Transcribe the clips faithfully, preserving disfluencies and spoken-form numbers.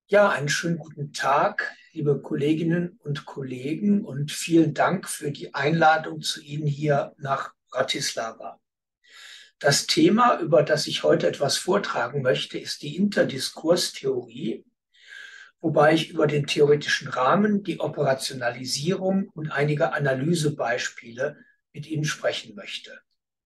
Ja, einen schönen guten Tag, liebe Kolleginnen und Kollegen, und vielen Dank für die Einladung zu Ihnen hier nach Bratislava. Das Thema, über das ich heute etwas vortragen möchte, ist die Interdiskurstheorie, wobei ich über den theoretischen Rahmen, die Operationalisierung und einige Analysebeispiele mit Ihnen sprechen möchte.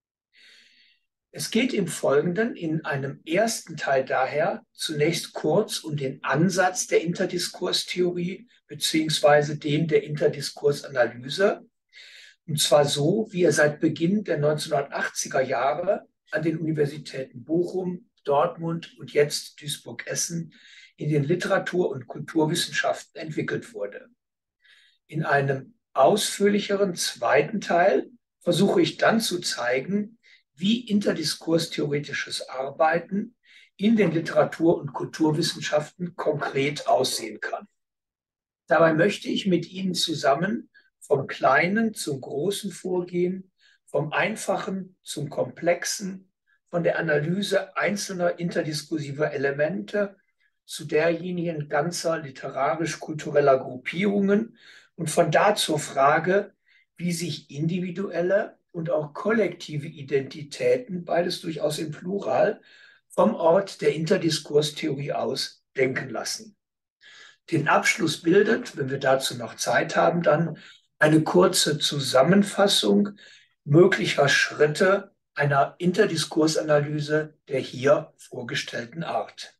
Es geht im Folgenden in einem ersten Teil daher zunächst kurz um den Ansatz der Interdiskurstheorie beziehungsweise den der Interdiskursanalyse, und zwar so, wie er seit Beginn der neunzehnhundertachtziger Jahre an den Universitäten Bochum, Dortmund und jetzt Duisburg-Essen in den Literatur- und Kulturwissenschaften entwickelt wurde. In einem ausführlicheren zweiten Teil versuche ich dann zu zeigen, wie interdiskurstheoretisches Arbeiten in den Literatur- und Kulturwissenschaften konkret aussehen kann. Dabei möchte ich mit Ihnen zusammen vom Kleinen zum Großen vorgehen, vom Einfachen zum Komplexen, von der Analyse einzelner interdiskursiver Elemente zu derjenigen ganzer literarisch-kultureller Gruppierungen und von da zur Frage, wie sich individuelle und auch kollektive Identitäten, beides durchaus im Plural, vom Ort der Interdiskurstheorie aus denken lassen. Den Abschluss bildet, wenn wir dazu noch Zeit haben, dann eine kurze Zusammenfassung möglicher Schritte einer Interdiskursanalyse der hier vorgestellten Art.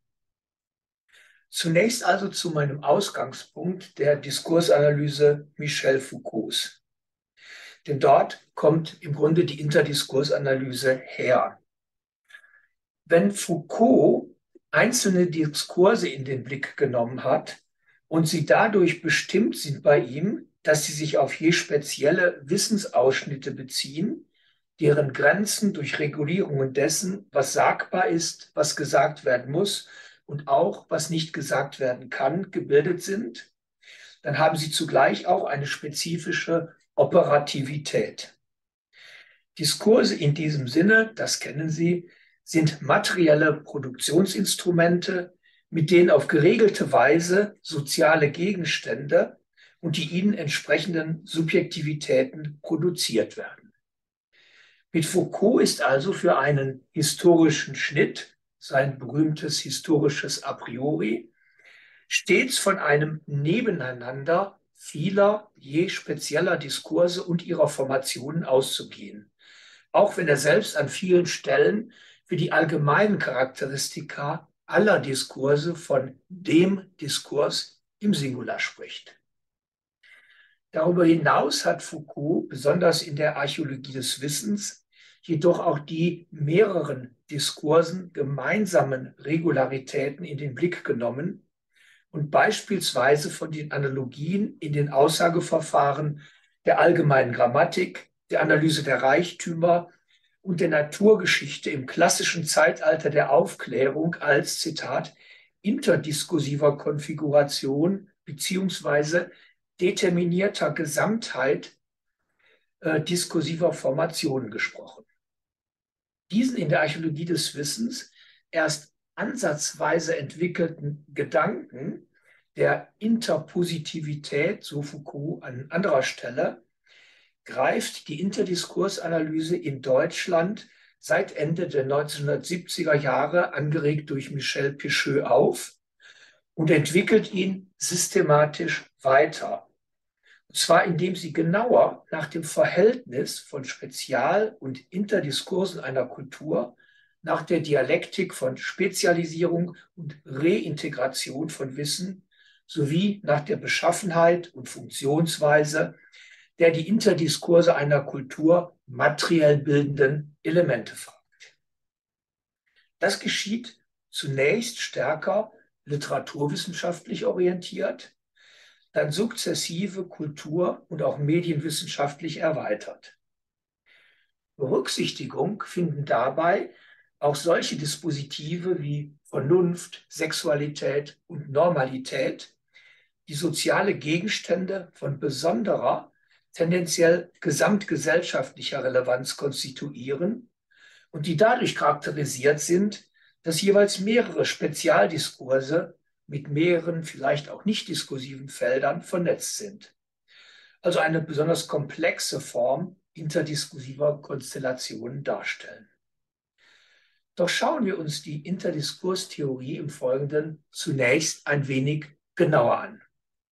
Zunächst also zu meinem Ausgangspunkt der Diskursanalyse Michel Foucaults. Denn dort kommt im Grunde die Interdiskursanalyse her. Wenn Foucault einzelne Diskurse in den Blick genommen hat und sie dadurch bestimmt sind bei ihm, dass sie sich auf je spezielle Wissensausschnitte beziehen, deren Grenzen durch Regulierungen dessen, was sagbar ist, was gesagt werden muss und auch, was nicht gesagt werden kann, gebildet sind, dann haben sie zugleich auch eine spezifische Operativität. Diskurse in diesem Sinne, das kennen Sie, sind materielle Produktionsinstrumente, mit denen auf geregelte Weise soziale Gegenstände und die ihnen entsprechenden Subjektivitäten produziert werden. Mit Foucault ist also für einen historischen Schnitt, sein berühmtes historisches A priori, stets von einem Nebeneinander vieler je spezieller Diskurse und ihrer Formationen auszugehen, auch wenn er selbst an vielen Stellen für die allgemeinen Charakteristika aller Diskurse von dem Diskurs im Singular spricht. Darüber hinaus hat Foucault, besonders in der Archäologie des Wissens, jedoch auch die mehreren Diskursen gemeinsamen Regularitäten in den Blick genommen und beispielsweise von den Analogien in den Aussageverfahren der allgemeinen Grammatik, der Analyse der Reichtümer und der Naturgeschichte im klassischen Zeitalter der Aufklärung als, Zitat, interdiskursiver Konfiguration beziehungsweise determinierter Gesamtheit äh, diskursiver Formationen gesprochen. Diesen in der Archäologie des Wissens erst ansatzweise entwickelten Gedanken der Interpositivität, so Foucault an anderer Stelle, greift die Interdiskursanalyse in Deutschland seit Ende der neunzehnhundertsiebziger Jahre, angeregt durch Michel Picheux, auf und entwickelt ihn systematisch weiter. Und zwar indem sie genauer nach dem Verhältnis von Spezial- und Interdiskursen einer Kultur, nach der Dialektik von Spezialisierung und Reintegration von Wissen sowie nach der Beschaffenheit und Funktionsweise der die Interdiskurse einer Kultur materiell bildenden Elemente fragt. Das geschieht zunächst stärker literaturwissenschaftlich orientiert, dann sukzessive kultur- und auch medienwissenschaftlich erweitert. Berücksichtigung finden dabei auch solche Dispositive wie Vernunft, Sexualität und Normalität, die soziale Gegenstände von besonderer, tendenziell gesamtgesellschaftlicher Relevanz konstituieren und die dadurch charakterisiert sind, dass jeweils mehrere Spezialdiskurse mit mehreren, vielleicht auch nicht diskursiven Feldern vernetzt sind. Also eine besonders komplexe Form interdiskursiver Konstellationen darstellen. Doch schauen wir uns die Interdiskurstheorie im Folgenden zunächst ein wenig genauer an.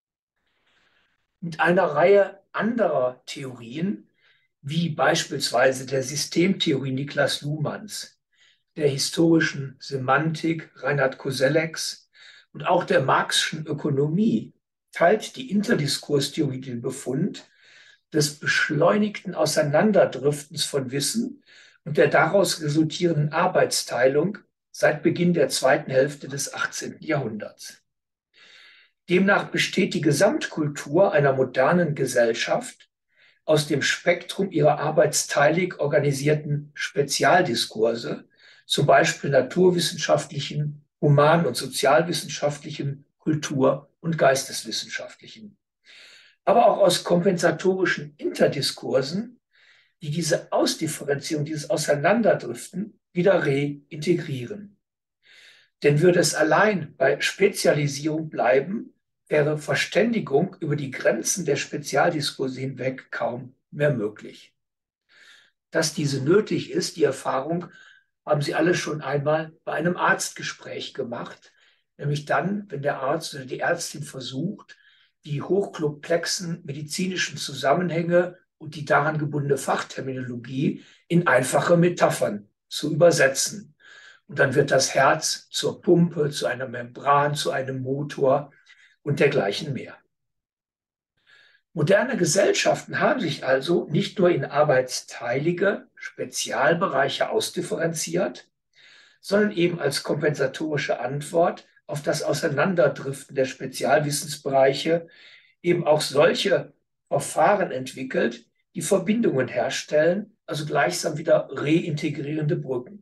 Mit einer Reihe anderer Theorien, wie beispielsweise der Systemtheorie Niklas Luhmanns, der historischen Semantik Reinhard Kosellecks und auch der Marxischen Ökonomie, teilt die Interdiskurstheorie den Befund des beschleunigten Auseinanderdriftens von Wissen und der daraus resultierenden Arbeitsteilung seit Beginn der zweiten Hälfte des achtzehnten Jahrhunderts. Demnach besteht die Gesamtkultur einer modernen Gesellschaft aus dem Spektrum ihrer arbeitsteilig organisierten Spezialdiskurse, zum Beispiel naturwissenschaftlichen, human- und sozialwissenschaftlichen, kultur- und geisteswissenschaftlichen, aber auch aus kompensatorischen Interdiskursen, die diese Ausdifferenzierung, dieses Auseinanderdriften wieder reintegrieren. Denn würde es allein bei Spezialisierung bleiben, wäre Verständigung über die Grenzen der Spezialdiskurse hinweg kaum mehr möglich. Dass diese nötig ist, die Erfahrung haben Sie alle schon einmal bei einem Arztgespräch gemacht, nämlich dann, wenn der Arzt oder die Ärztin versucht, die hochkomplexen medizinischen Zusammenhänge und die daran gebundene Fachterminologie in einfache Metaphern zu übersetzen. Und dann wird das Herz zur Pumpe, zu einer Membran, zu einem Motor und dergleichen mehr. Moderne Gesellschaften haben sich also nicht nur in arbeitsteilige Spezialbereiche ausdifferenziert, sondern eben als kompensatorische Antwort auf das Auseinanderdriften der Spezialwissensbereiche eben auch solche Verfahren entwickelt, die Verbindungen herstellen, also gleichsam wieder reintegrierende Brücken.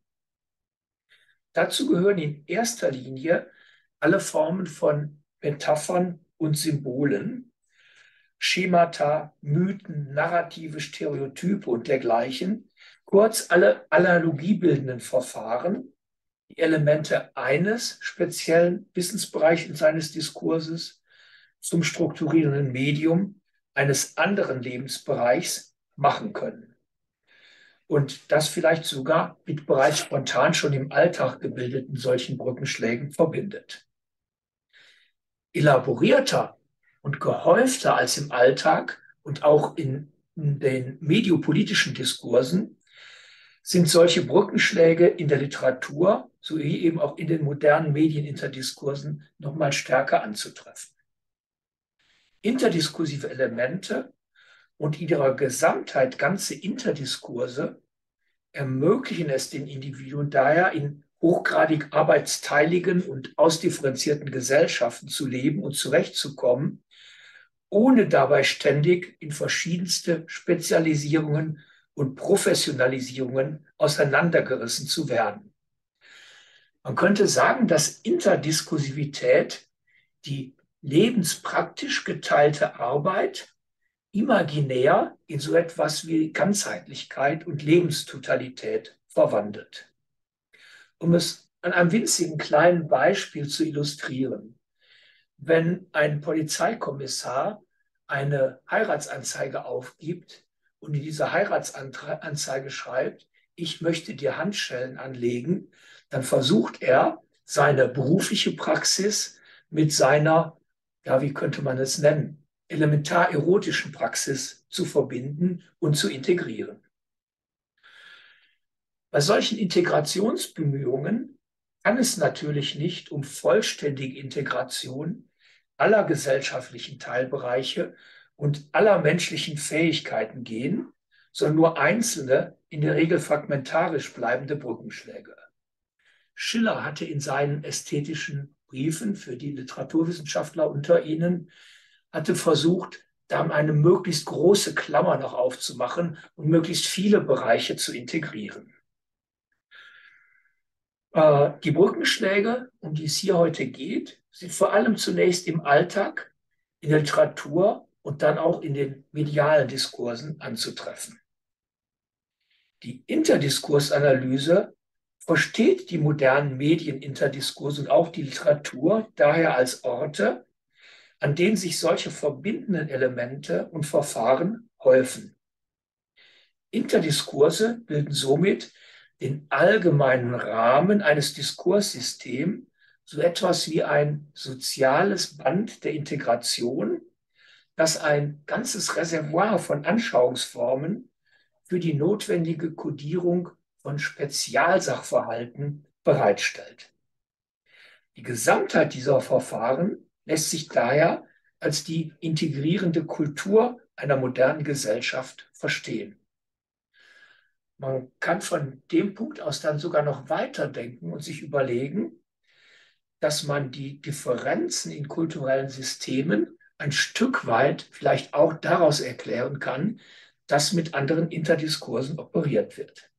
Dazu gehören in erster Linie alle Formen von Metaphern und Symbolen, Schemata, Mythen, Narrative, Stereotype und dergleichen, kurz alle analogiebildenden Verfahren, die Elemente eines speziellen Wissensbereichs in seines Diskurses zum strukturierenden Medium eines anderen Lebensbereichs machen können. Und das vielleicht sogar mit bereits spontan schon im Alltag gebildeten solchen Brückenschlägen verbindet. Elaborierter und gehäufter als im Alltag und auch in, in den mediopolitischen Diskursen sind solche Brückenschläge in der Literatur sowie eben auch in den modernen Medien-Interdiskursen nochmal stärker anzutreffen. Interdiskursive Elemente und in ihrer Gesamtheit ganze Interdiskurse ermöglichen es den Individuen daher, in hochgradig arbeitsteiligen und ausdifferenzierten Gesellschaften zu leben und zurechtzukommen, ohne dabei ständig in verschiedenste Spezialisierungen und Professionalisierungen auseinandergerissen zu werden. Man könnte sagen, dass Interdiskursivität die lebenspraktisch geteilte Arbeit imaginär in so etwas wie Ganzheitlichkeit und Lebenstotalität verwandelt. Um es an einem winzigen kleinen Beispiel zu illustrieren: Wenn ein Polizeikommissar eine Heiratsanzeige aufgibt und in dieser Heiratsanzeige schreibt, ich möchte dir Handschellen anlegen, dann versucht er, seine berufliche Praxis mit seiner, ja, wie könnte man es nennen, elementar erotischen Praxis zu verbinden und zu integrieren. Bei solchen Integrationsbemühungen kann es natürlich nicht um vollständige Integration aller gesellschaftlichen Teilbereiche und aller menschlichen Fähigkeiten gehen, sondern nur einzelne, in der Regel fragmentarisch bleibende Brückenschläge. Schiller hatte in seinen ästhetischen Briefen für die Literaturwissenschaftler unter ihnen, hatte versucht, da eine möglichst große Klammer noch aufzumachen und möglichst viele Bereiche zu integrieren. Äh, die Brückenschläge, um die es hier heute geht, sind vor allem zunächst im Alltag, in der Literatur und dann auch in den medialen Diskursen anzutreffen. Die Interdiskursanalyse versteht die modernen Medien-Interdiskurse und auch die Literatur daher als Orte, an denen sich solche verbindenden Elemente und Verfahren häufen. Interdiskurse bilden somit den allgemeinen Rahmen eines Diskurssystems, so etwas wie ein soziales Band der Integration, das ein ganzes Reservoir von Anschauungsformen für die notwendige Kodierung von Spezialsachverhalten bereitstellt. Die Gesamtheit dieser Verfahren lässt sich daher als die integrierende Kultur einer modernen Gesellschaft verstehen. Man kann von dem Punkt aus dann sogar noch weiterdenken und sich überlegen, dass man die Differenzen in kulturellen Systemen ein Stück weit vielleicht auch daraus erklären kann, dass mit anderen Interdiskursen operiert wird.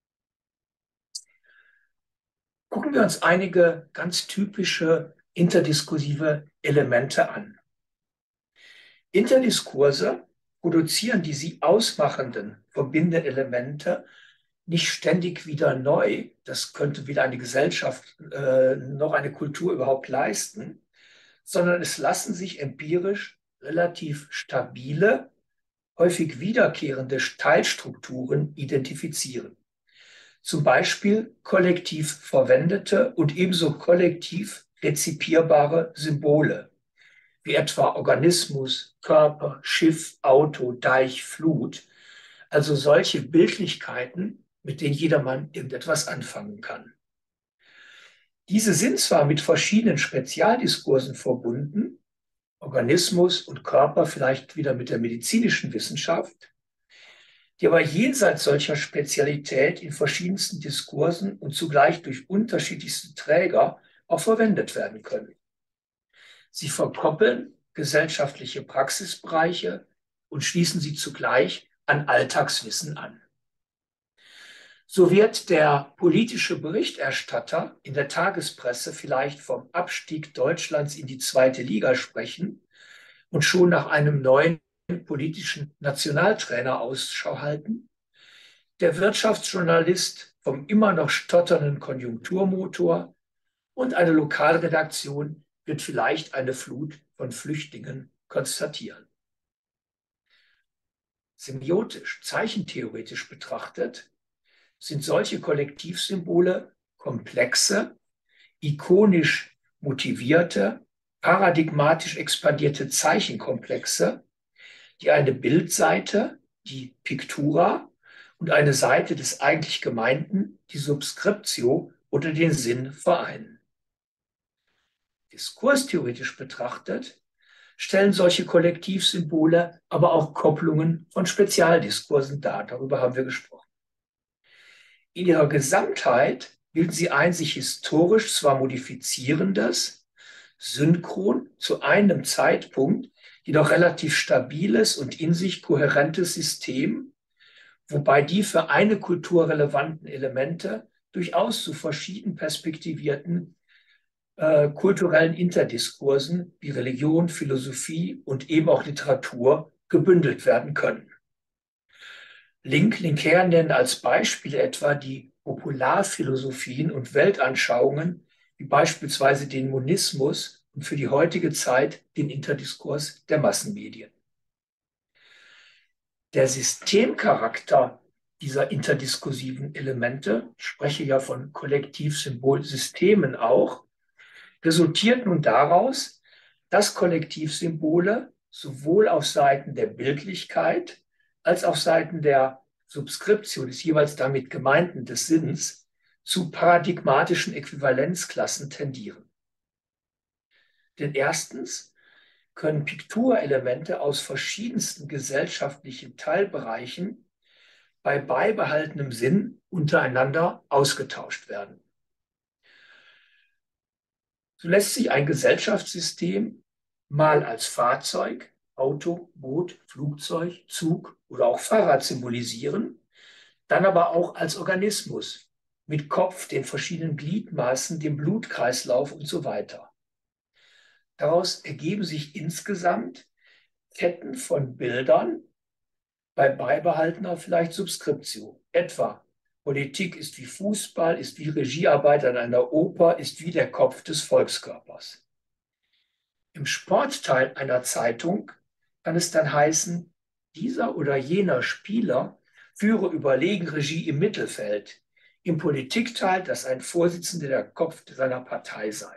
Gucken wir uns einige ganz typische interdiskursive Elemente an. Interdiskurse produzieren die sie ausmachenden, verbindenden Elemente nicht ständig wieder neu. Das könnte weder eine Gesellschaft äh, noch eine Kultur überhaupt leisten, sondern es lassen sich empirisch relativ stabile, häufig wiederkehrende Teilstrukturen identifizieren. Zum Beispiel kollektiv verwendete und ebenso kollektiv rezipierbare Symbole, wie etwa Organismus, Körper, Schiff, Auto, Deich, Flut, also solche Bildlichkeiten, mit denen jedermann irgendetwas anfangen kann. Diese sind zwar mit verschiedenen Spezialdiskursen verbunden, Organismus und Körper vielleicht wieder mit der medizinischen Wissenschaft, die aber jenseits solcher Spezialität in verschiedensten Diskursen und zugleich durch unterschiedlichste Träger auch verwendet werden können. Sie verkoppeln gesellschaftliche Praxisbereiche und schließen sie zugleich an Alltagswissen an. So wird der politische Berichterstatter in der Tagespresse vielleicht vom Abstieg Deutschlands in die zweite Liga sprechen und schon nach einem neuen politischen Nationaltrainer Ausschau halten. Der Wirtschaftsjournalist vom immer noch stotternden Konjunkturmotor und eine Lokalredaktion wird vielleicht eine Flut von Flüchtlingen konstatieren. Semiotisch, zeichentheoretisch betrachtet, sind solche Kollektivsymbole komplexe, ikonisch motivierte, paradigmatisch expandierte Zeichenkomplexe, die eine Bildseite, die Pictura, und eine Seite des eigentlich Gemeinten, die Subscriptio oder den Sinn vereinen. Diskurstheoretisch betrachtet stellen solche Kollektivsymbole aber auch Kopplungen von Spezialdiskursen dar. Darüber haben wir gesprochen. In ihrer Gesamtheit bilden sie ein sich historisch zwar modifizierendes, synchron zu einem Zeitpunkt jedoch relativ stabiles und in sich kohärentes System, wobei die für eine Kultur relevanten Elemente durchaus zu verschieden perspektivierten äh, kulturellen Interdiskursen wie Religion, Philosophie und eben auch Literatur gebündelt werden können. Link, Linkher nennen als Beispiele etwa die Popularphilosophien und Weltanschauungen, wie beispielsweise den Monismus und für die heutige Zeit den Interdiskurs der Massenmedien. Der Systemcharakter dieser interdiskursiven Elemente, ich spreche ja von Kollektivsymbolsystemen auch, resultiert nun daraus, dass Kollektivsymbole sowohl auf Seiten der Bildlichkeit als auf Seiten der Subskription des jeweils damit gemeinten des Sinns zu paradigmatischen Äquivalenzklassen tendieren. Denn erstens können Pikturelemente aus verschiedensten gesellschaftlichen Teilbereichen bei beibehaltenem Sinn untereinander ausgetauscht werden. So lässt sich ein Gesellschaftssystem mal als Fahrzeug, Auto, Boot, Flugzeug, Zug oder auch Fahrrad symbolisieren, dann aber auch als Organismus mit Kopf, den verschiedenen Gliedmaßen, dem Blutkreislauf und so weiter. Daraus ergeben sich insgesamt Ketten von Bildern bei beibehaltener vielleicht Subskription, etwa Politik ist wie Fußball, ist wie Regiearbeit an einer Oper, ist wie der Kopf des Volkskörpers. Im Sportteil einer Zeitung kann es dann heißen, dieser oder jener Spieler führe überlegen Regie im Mittelfeld. Im Politikteil, dass ein Vorsitzender der Kopf seiner Partei sei.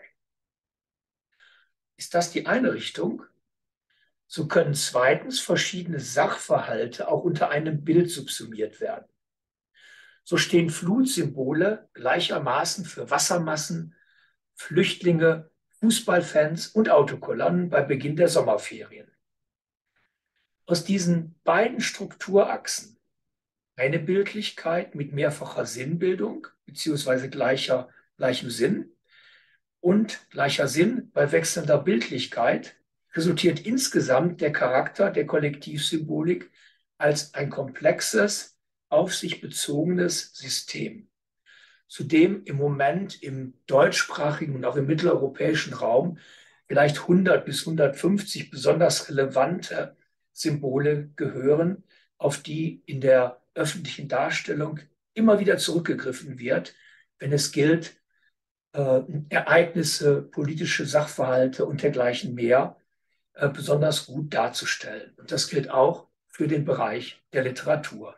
Ist das die eine Richtung? So können zweitens verschiedene Sachverhalte auch unter einem Bild subsumiert werden. So stehen Flutsymbole gleichermaßen für Wassermassen, Flüchtlinge, Fußballfans und Autokolonnen bei Beginn der Sommerferien. Aus diesen beiden Strukturachsen, eine Bildlichkeit mit mehrfacher Sinnbildung bzw. gleicher, gleichem Sinn und gleicher Sinn bei wechselnder Bildlichkeit, resultiert insgesamt der Charakter der Kollektivsymbolik als ein komplexes, auf sich bezogenes System, zu dem im Moment im deutschsprachigen und auch im mitteleuropäischen Raum vielleicht hundert bis hundertfünfzig besonders relevante Symbole gehören, auf die in der öffentlichen Darstellung immer wieder zurückgegriffen wird, wenn es gilt, äh, Ereignisse, politische Sachverhalte und dergleichen mehr äh, besonders gut darzustellen. Und das gilt auch für den Bereich der Literatur.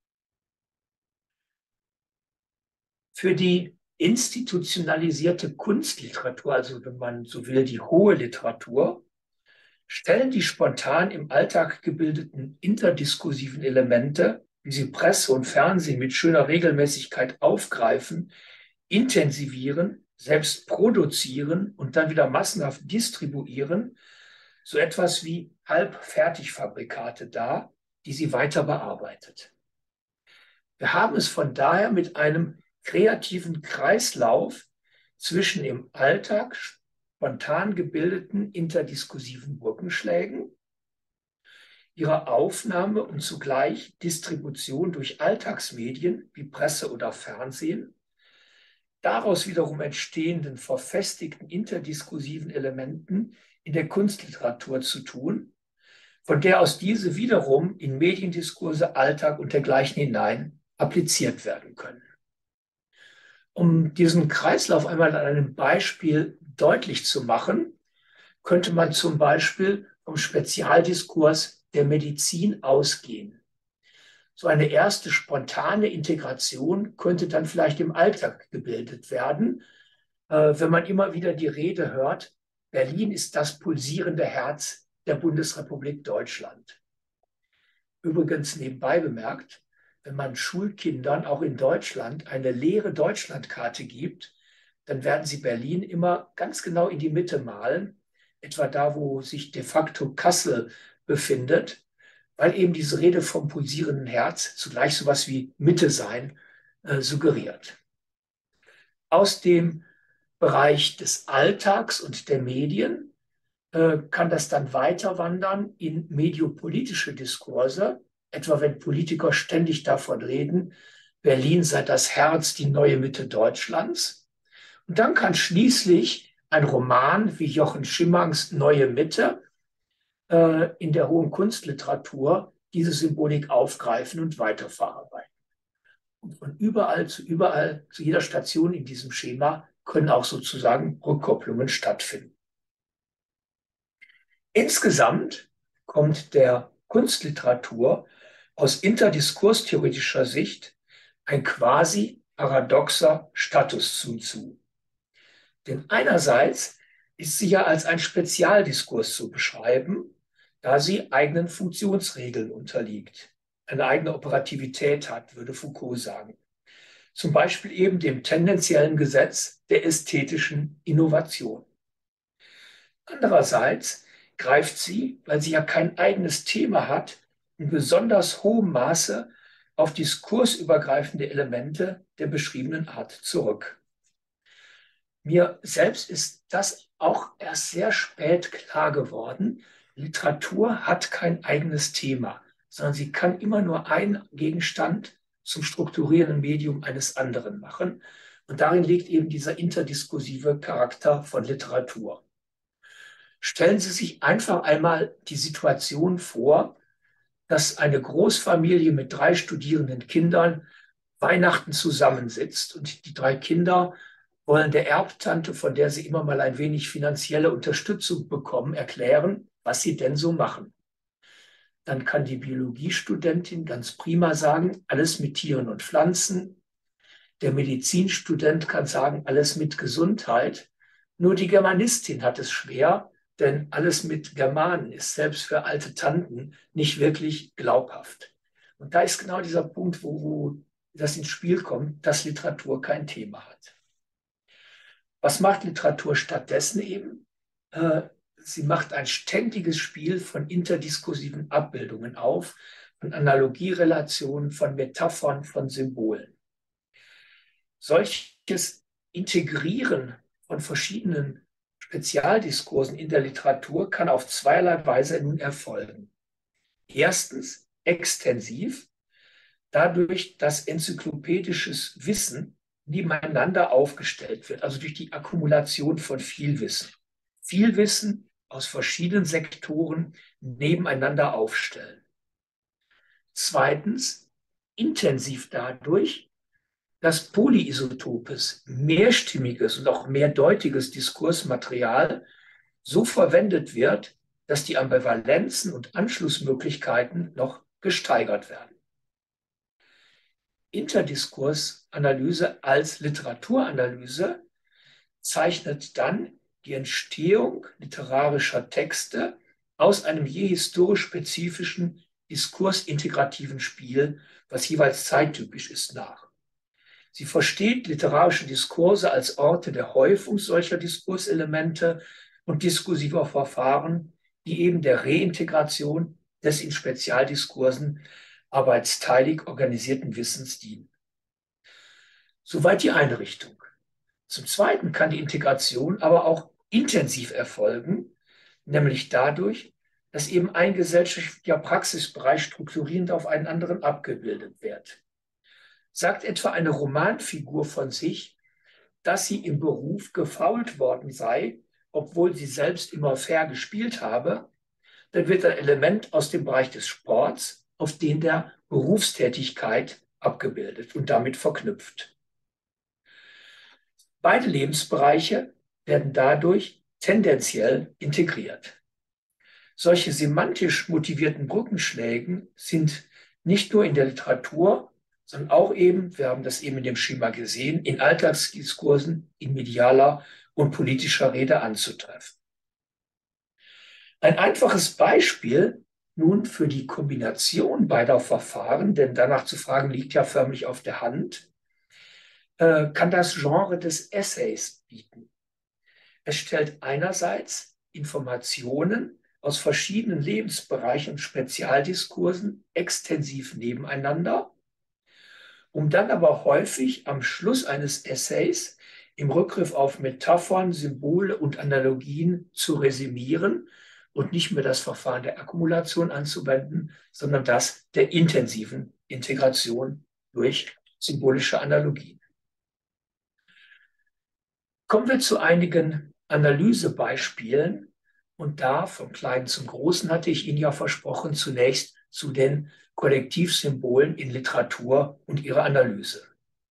Für die institutionalisierte Kunstliteratur, also wenn man so will, die hohe Literatur, stellen die spontan im Alltag gebildeten interdiskursiven Elemente, wie sie Presse und Fernsehen mit schöner Regelmäßigkeit aufgreifen, intensivieren, selbst produzieren und dann wieder massenhaft distribuieren, so etwas wie Halbfertigfabrikate dar, die sie weiter bearbeitet. Wir haben es von daher mit einem kreativen Kreislauf zwischen im Alltag spontan gebildeten interdiskursiven Brückenschlägen, ihrer Aufnahme und zugleich Distribution durch Alltagsmedien wie Presse oder Fernsehen, daraus wiederum entstehenden verfestigten interdiskursiven Elementen in der Kunstliteratur zu tun, von der aus diese wiederum in Mediendiskurse, Alltag und dergleichen hinein appliziert werden können. Um diesen Kreislauf einmal an einem Beispiel deutlich zu machen, könnte man zum Beispiel vom Spezialdiskurs der Medizin ausgehen. So eine erste spontane Integration könnte dann vielleicht im Alltag gebildet werden, wenn man immer wieder die Rede hört, Berlin ist das pulsierende Herz der Bundesrepublik Deutschland. Übrigens nebenbei bemerkt, wenn man Schulkindern auch in Deutschland eine leere Deutschlandkarte gibt, dann werden sie Berlin immer ganz genau in die Mitte malen, etwa da, wo sich de facto Kassel befindet, weil eben diese Rede vom pulsierenden Herz zugleich sowas wie Mitte sein äh, suggeriert. Aus dem Bereich des Alltags und der Medien äh, kann das dann weiter wandern in mediopolitische Diskurse, etwa wenn Politiker ständig davon reden, Berlin sei das Herz, die neue Mitte Deutschlands. Und dann kann schließlich ein Roman wie Jochen Schimmangs Neue Mitte äh, in der hohen Kunstliteratur diese Symbolik aufgreifen und weiterverarbeiten. Und von überall zu überall, zu jeder Station in diesem Schema können auch sozusagen Rückkopplungen stattfinden. Insgesamt kommt der Kunstliteratur aus interdiskurstheoretischer Sicht ein quasi paradoxer Status zu. Denn einerseits ist sie ja als ein Spezialdiskurs zu beschreiben, da sie eigenen Funktionsregeln unterliegt, eine eigene Operativität hat, würde Foucault sagen. Zum Beispiel eben dem tendenziellen Gesetz der ästhetischen Innovation. Andererseits greift sie, weil sie ja kein eigenes Thema hat, in besonders hohem Maße auf diskursübergreifende Elemente der beschriebenen Art zurück. Mir selbst ist das auch erst sehr spät klar geworden. Literatur hat kein eigenes Thema, sondern sie kann immer nur einen Gegenstand zum strukturierenden Medium eines anderen machen. Und darin liegt eben dieser interdiskursive Charakter von Literatur. Stellen Sie sich einfach einmal die Situation vor, dass eine Großfamilie mit drei studierenden Kindern Weihnachten zusammensitzt und die drei Kinder wollen der Erbtante, von der sie immer mal ein wenig finanzielle Unterstützung bekommen, erklären, was sie denn so machen. Dann kann die Biologiestudentin ganz prima sagen, alles mit Tieren und Pflanzen. Der Medizinstudent kann sagen, alles mit Gesundheit. Nur die Germanistin hat es schwer, denn alles mit Germanen ist selbst für alte Tanten nicht wirklich glaubhaft. Und da ist genau dieser Punkt, wo, wo das ins Spiel kommt, dass Literatur kein Thema hat. Was macht Literatur stattdessen eben? Äh, sie macht ein ständiges Spiel von interdiskursiven Abbildungen auf, von Analogierelationen, von Metaphern, von Symbolen. Solches Integrieren von verschiedenen Spezialdiskursen in der Literatur kann auf zweierlei Weise nun erfolgen. Erstens extensiv, dadurch, dass enzyklopädisches Wissen nebeneinander aufgestellt wird, also durch die Akkumulation von Vielwissen. Vielwissen aus verschiedenen Sektoren nebeneinander aufstellen. Zweitens, intensiv dadurch, dass polyisotopes, mehrstimmiges und auch mehrdeutiges Diskursmaterial so verwendet wird, dass die Ambivalenzen und Anschlussmöglichkeiten noch gesteigert werden. Interdiskursanalyse als Literaturanalyse zeichnet dann die Entstehung literarischer Texte aus einem je historisch spezifischen diskursintegrativen Spiel, was jeweils zeittypisch ist, nach. Sie versteht literarische Diskurse als Orte der Häufung solcher Diskurselemente und diskursiver Verfahren, die eben der Reintegration des in Spezialdiskursen arbeitsteilig organisierten Wissens dienen. Soweit die eine Richtung. Zum Zweiten kann die Integration aber auch intensiv erfolgen, nämlich dadurch, dass eben ein gesellschaftlicher Praxisbereich strukturierend auf einen anderen abgebildet wird. Sagt etwa eine Romanfigur von sich, dass sie im Beruf gefault worden sei, obwohl sie selbst immer fair gespielt habe, dann wird ein Element aus dem Bereich des Sports auf den der Berufstätigkeit abgebildet und damit verknüpft. Beide Lebensbereiche werden dadurch tendenziell integriert. Solche semantisch motivierten Brückenschläge sind nicht nur in der Literatur, sondern auch eben, wir haben das eben in dem Schema gesehen, in Alltagsdiskursen, in medialer und politischer Rede anzutreffen. Ein einfaches Beispiel nun für die Kombination beider Verfahren, denn danach zu fragen liegt ja förmlich auf der Hand, äh, kann das Genre des Essays bieten. Es stellt einerseits Informationen aus verschiedenen Lebensbereichen und Spezialdiskursen extensiv nebeneinander, um dann aber häufig am Schluss eines Essays im Rückgriff auf Metaphern, Symbole und Analogien zu resümieren und nicht mehr das Verfahren der Akkumulation anzuwenden, sondern das der intensiven Integration durch symbolische Analogien. Kommen wir zu einigen Analysebeispielen. Und da, vom Kleinen zum Großen, hatte ich Ihnen ja versprochen, zunächst zu den Kollektivsymbolen in Literatur und ihrer Analyse.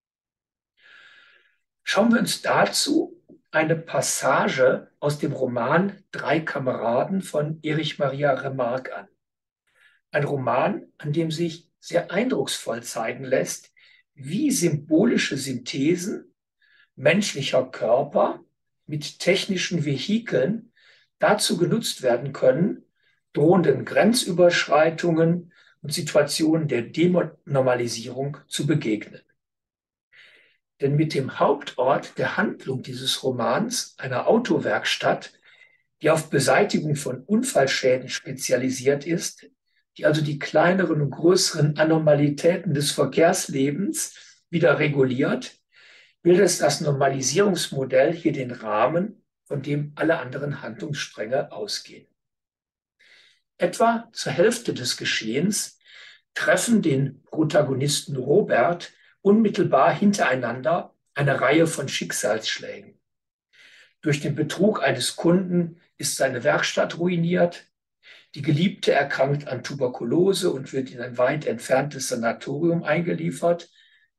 Schauen wir uns dazu eine Passage aus dem Roman Drei Kameraden von Erich Maria Remarque an. Ein Roman, an dem sich sehr eindrucksvoll zeigen lässt, wie symbolische Synthesen menschlicher Körper mit technischen Vehikeln dazu genutzt werden können, drohenden Grenzüberschreitungen und Situationen der Denormalisierung zu begegnen. Denn mit dem Hauptort der Handlung dieses Romans, einer Autowerkstatt, die auf Beseitigung von Unfallschäden spezialisiert ist, die also die kleineren und größeren Anormalitäten des Verkehrslebens wieder reguliert, bildet das Normalisierungsmodell hier den Rahmen, von dem alle anderen Handlungsstränge ausgehen. Etwa zur Hälfte des Geschehens treffen den Protagonisten Robert unmittelbar hintereinander eine Reihe von Schicksalsschlägen. Durch den Betrug eines Kunden ist seine Werkstatt ruiniert, die Geliebte erkrankt an Tuberkulose und wird in ein weit entferntes Sanatorium eingeliefert,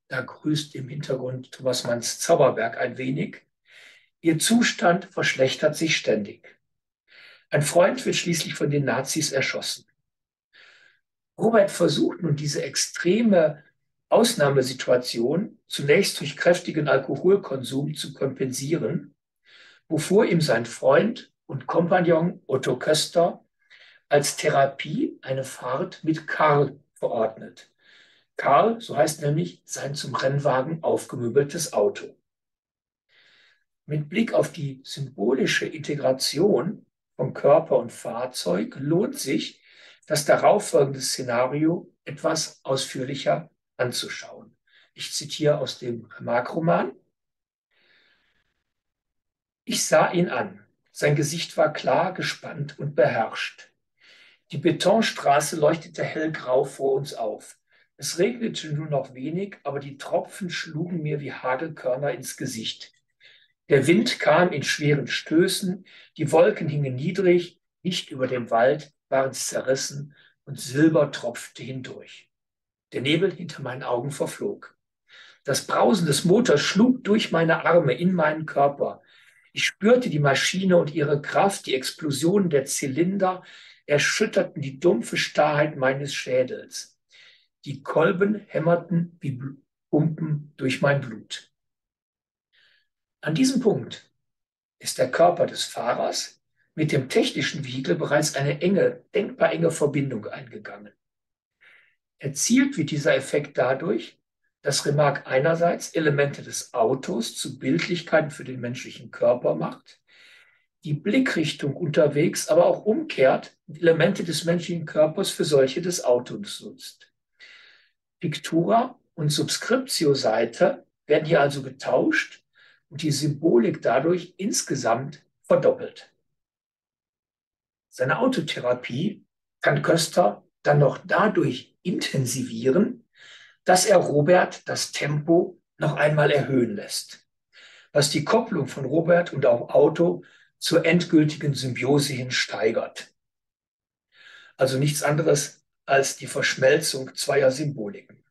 da grüßt im Hintergrund Thomas Manns Zauberberg ein wenig, ihr Zustand verschlechtert sich ständig. Ein Freund wird schließlich von den Nazis erschossen. Robert versucht nun diese extreme Ausnahmesituation zunächst durch kräftigen Alkoholkonsum zu kompensieren, wovor ihm sein Freund und Kompagnon Otto Köster als Therapie eine Fahrt mit Karl verordnet. Karl, so heißt nämlich sein zum Rennwagen aufgemöbeltes Auto. Mit Blick auf die symbolische Integration von Körper und Fahrzeug lohnt sich, das darauffolgende Szenario etwas ausführlicher anzuschauen. Ich zitiere aus dem Remarque-Roman. Ich sah ihn an. Sein Gesicht war klar, gespannt und beherrscht. Die Betonstraße leuchtete hellgrau vor uns auf. Es regnete nur noch wenig, aber die Tropfen schlugen mir wie Hagelkörner ins Gesicht. Der Wind kam in schweren Stößen, die Wolken hingen niedrig, dicht über dem Wald waren sie zerrissen und Silber tropfte hindurch. Der Nebel hinter meinen Augen verflog. Das Brausen des Motors schlug durch meine Arme in meinen Körper. Ich spürte die Maschine und ihre Kraft, die Explosionen der Zylinder erschütterten die dumpfe Starrheit meines Schädels. Die Kolben hämmerten wie Pumpen durch mein Blut. An diesem Punkt ist der Körper des Fahrers mit dem technischen Vehikel bereits eine enge, denkbar enge Verbindung eingegangen. Erzielt wird dieser Effekt dadurch, dass Remarque einerseits Elemente des Autos zu Bildlichkeiten für den menschlichen Körper macht, die Blickrichtung unterwegs aber auch umkehrt und Elemente des menschlichen Körpers für solche des Autos nutzt. Pictura und Subscriptio-Seite werden hier also getauscht und die Symbolik dadurch insgesamt verdoppelt. Seine Autotherapie kann Köster dann noch dadurch intensivieren, dass er Robert das Tempo noch einmal erhöhen lässt, was die Kopplung von Robert und auch Auto zur endgültigen Symbiose hin steigert. Also nichts anderes als die Verschmelzung zweier Symboliken.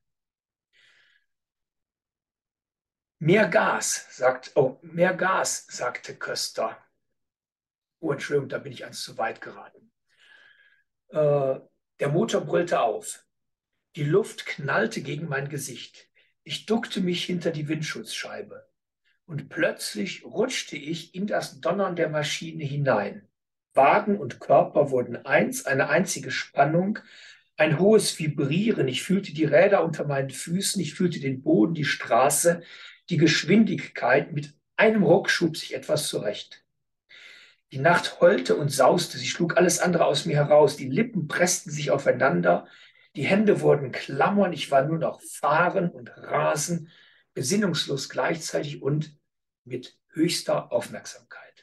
Mehr Gas, sagt, oh, mehr Gas, sagte Köster. Oh, Entschuldigung, da bin ich eins zu weit geraten. Äh, der Motor brüllte auf. Die Luft knallte gegen mein Gesicht. Ich duckte mich hinter die Windschutzscheibe. Und plötzlich rutschte ich in das Donnern der Maschine hinein. Wagen und Körper wurden eins, eine einzige Spannung, ein hohes Vibrieren. Ich fühlte die Räder unter meinen Füßen, ich fühlte den Boden, die Straße, die Geschwindigkeit. Mit einem Ruck schob sich etwas zurecht. Die Nacht heulte und sauste, sie schlug alles andere aus mir heraus. Die Lippen pressten sich aufeinander, die Hände wurden Klammern, ich war nur noch fahren und rasen, besinnungslos gleichzeitig und mit höchster Aufmerksamkeit.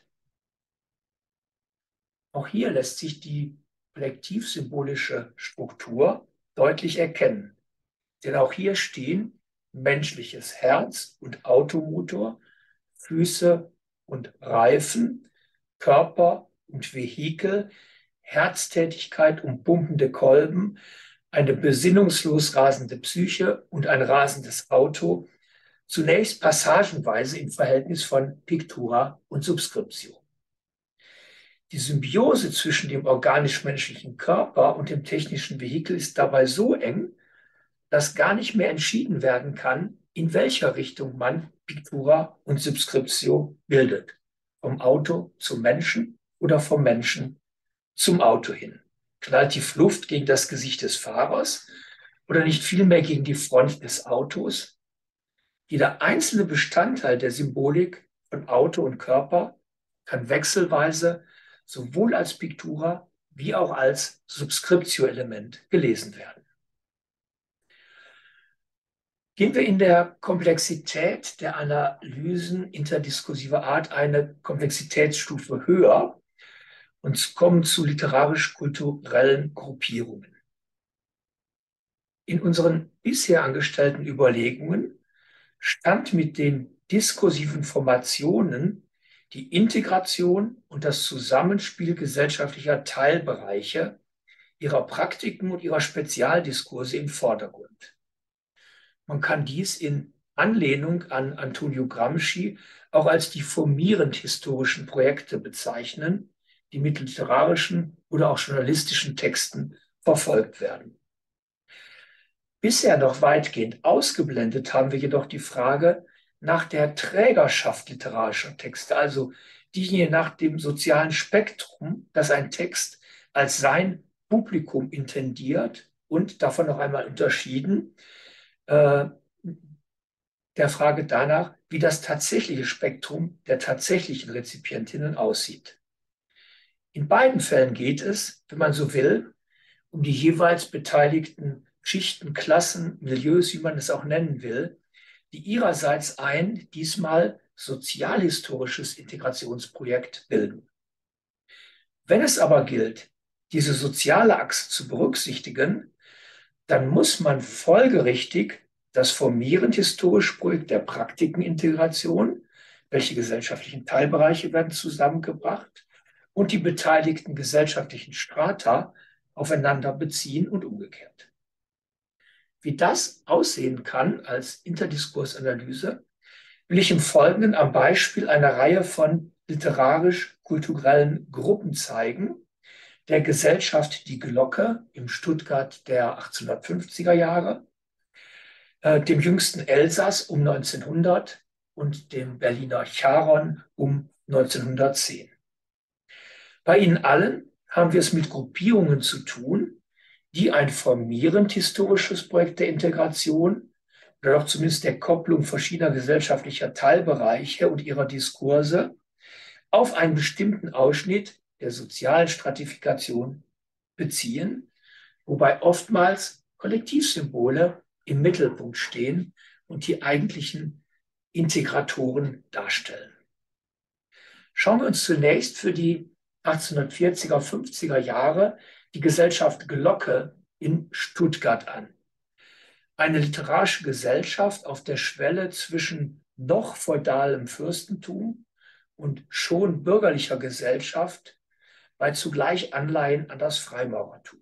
Auch hier lässt sich die kollektivsymbolische Struktur deutlich erkennen. Denn auch hier stehen menschliches Herz und Automotor, Füße und Reifen, Körper und Vehikel, Herztätigkeit und pumpende Kolben, eine besinnungslos rasende Psyche und ein rasendes Auto, zunächst passagenweise im Verhältnis von Pictura und Subscriptio. Die Symbiose zwischen dem organisch-menschlichen Körper und dem technischen Vehikel ist dabei so eng, dass gar nicht mehr entschieden werden kann, in welcher Richtung man Pictura und Subscriptio bildet. Vom Auto zum Menschen oder vom Menschen zum Auto hin. Knallt die Luft gegen das Gesicht des Fahrers oder nicht vielmehr gegen die Front des Autos? Jeder einzelne Bestandteil der Symbolik von Auto und Körper kann wechselweise sowohl als Pictura wie auch als Subscriptio-Element gelesen werden. Gehen wir in der Komplexität der Analysen interdiskursiver Art eine Komplexitätsstufe höher und kommen zu literarisch-kulturellen Gruppierungen. In unseren bisher angestellten Überlegungen stand mit den diskursiven Formationen die Integration und das Zusammenspiel gesellschaftlicher Teilbereiche, ihrer Praktiken und ihrer Spezialdiskurse im Vordergrund. Man kann dies in Anlehnung an Antonio Gramsci auch als die formierend-historischen Projekte bezeichnen, die mit literarischen oder auch journalistischen Texten verfolgt werden. Bisher noch weitgehend ausgeblendet haben wir jedoch die Frage nach der Trägerschaft literarischer Texte, also diejenige nach dem sozialen Spektrum, das ein Text als sein Publikum intendiert und davon noch einmal unterschieden, äh, der Frage danach, wie das tatsächliche Spektrum der tatsächlichen Rezipientinnen aussieht. In beiden Fällen geht es, wenn man so will, um die jeweils beteiligten Schichten, Klassen, Milieus, wie man es auch nennen will, die ihrerseits ein diesmal sozialhistorisches Integrationsprojekt bilden. Wenn es aber gilt, diese soziale Achse zu berücksichtigen, dann muss man folgerichtig das formierend-historische Projekt der Praktikenintegration, welche gesellschaftlichen Teilbereiche werden zusammengebracht, und die beteiligten gesellschaftlichen Strata aufeinander beziehen und umgekehrt. Wie das aussehen kann als Interdiskursanalyse, will ich im Folgenden am Beispiel einer Reihe von literarisch-kulturellen Gruppen zeigen, der Gesellschaft Die Glocke im Stuttgart der achtzehnhundertfünfziger Jahre, äh, dem jüngsten Elsass um neunzehnhundert und dem Berliner Charon um neunzehnhundertzehn. Bei ihnen allen haben wir es mit Gruppierungen zu tun, die ein formierend-historisches Projekt der Integration oder doch zumindest der Kopplung verschiedener gesellschaftlicher Teilbereiche und ihrer Diskurse auf einen bestimmten Ausschnitt der sozialen Stratifikation beziehen, wobei oftmals Kollektivsymbole im Mittelpunkt stehen und die eigentlichen Integratoren darstellen. Schauen wir uns zunächst für die achtzehnhundertvierziger, fünfziger Jahre die Gesellschaft Glocke in Stuttgart an. Eine literarische Gesellschaft auf der Schwelle zwischen noch feudalem Fürstentum und schon bürgerlicher Gesellschaft bei zugleich Anleihen an das Freimaurertum.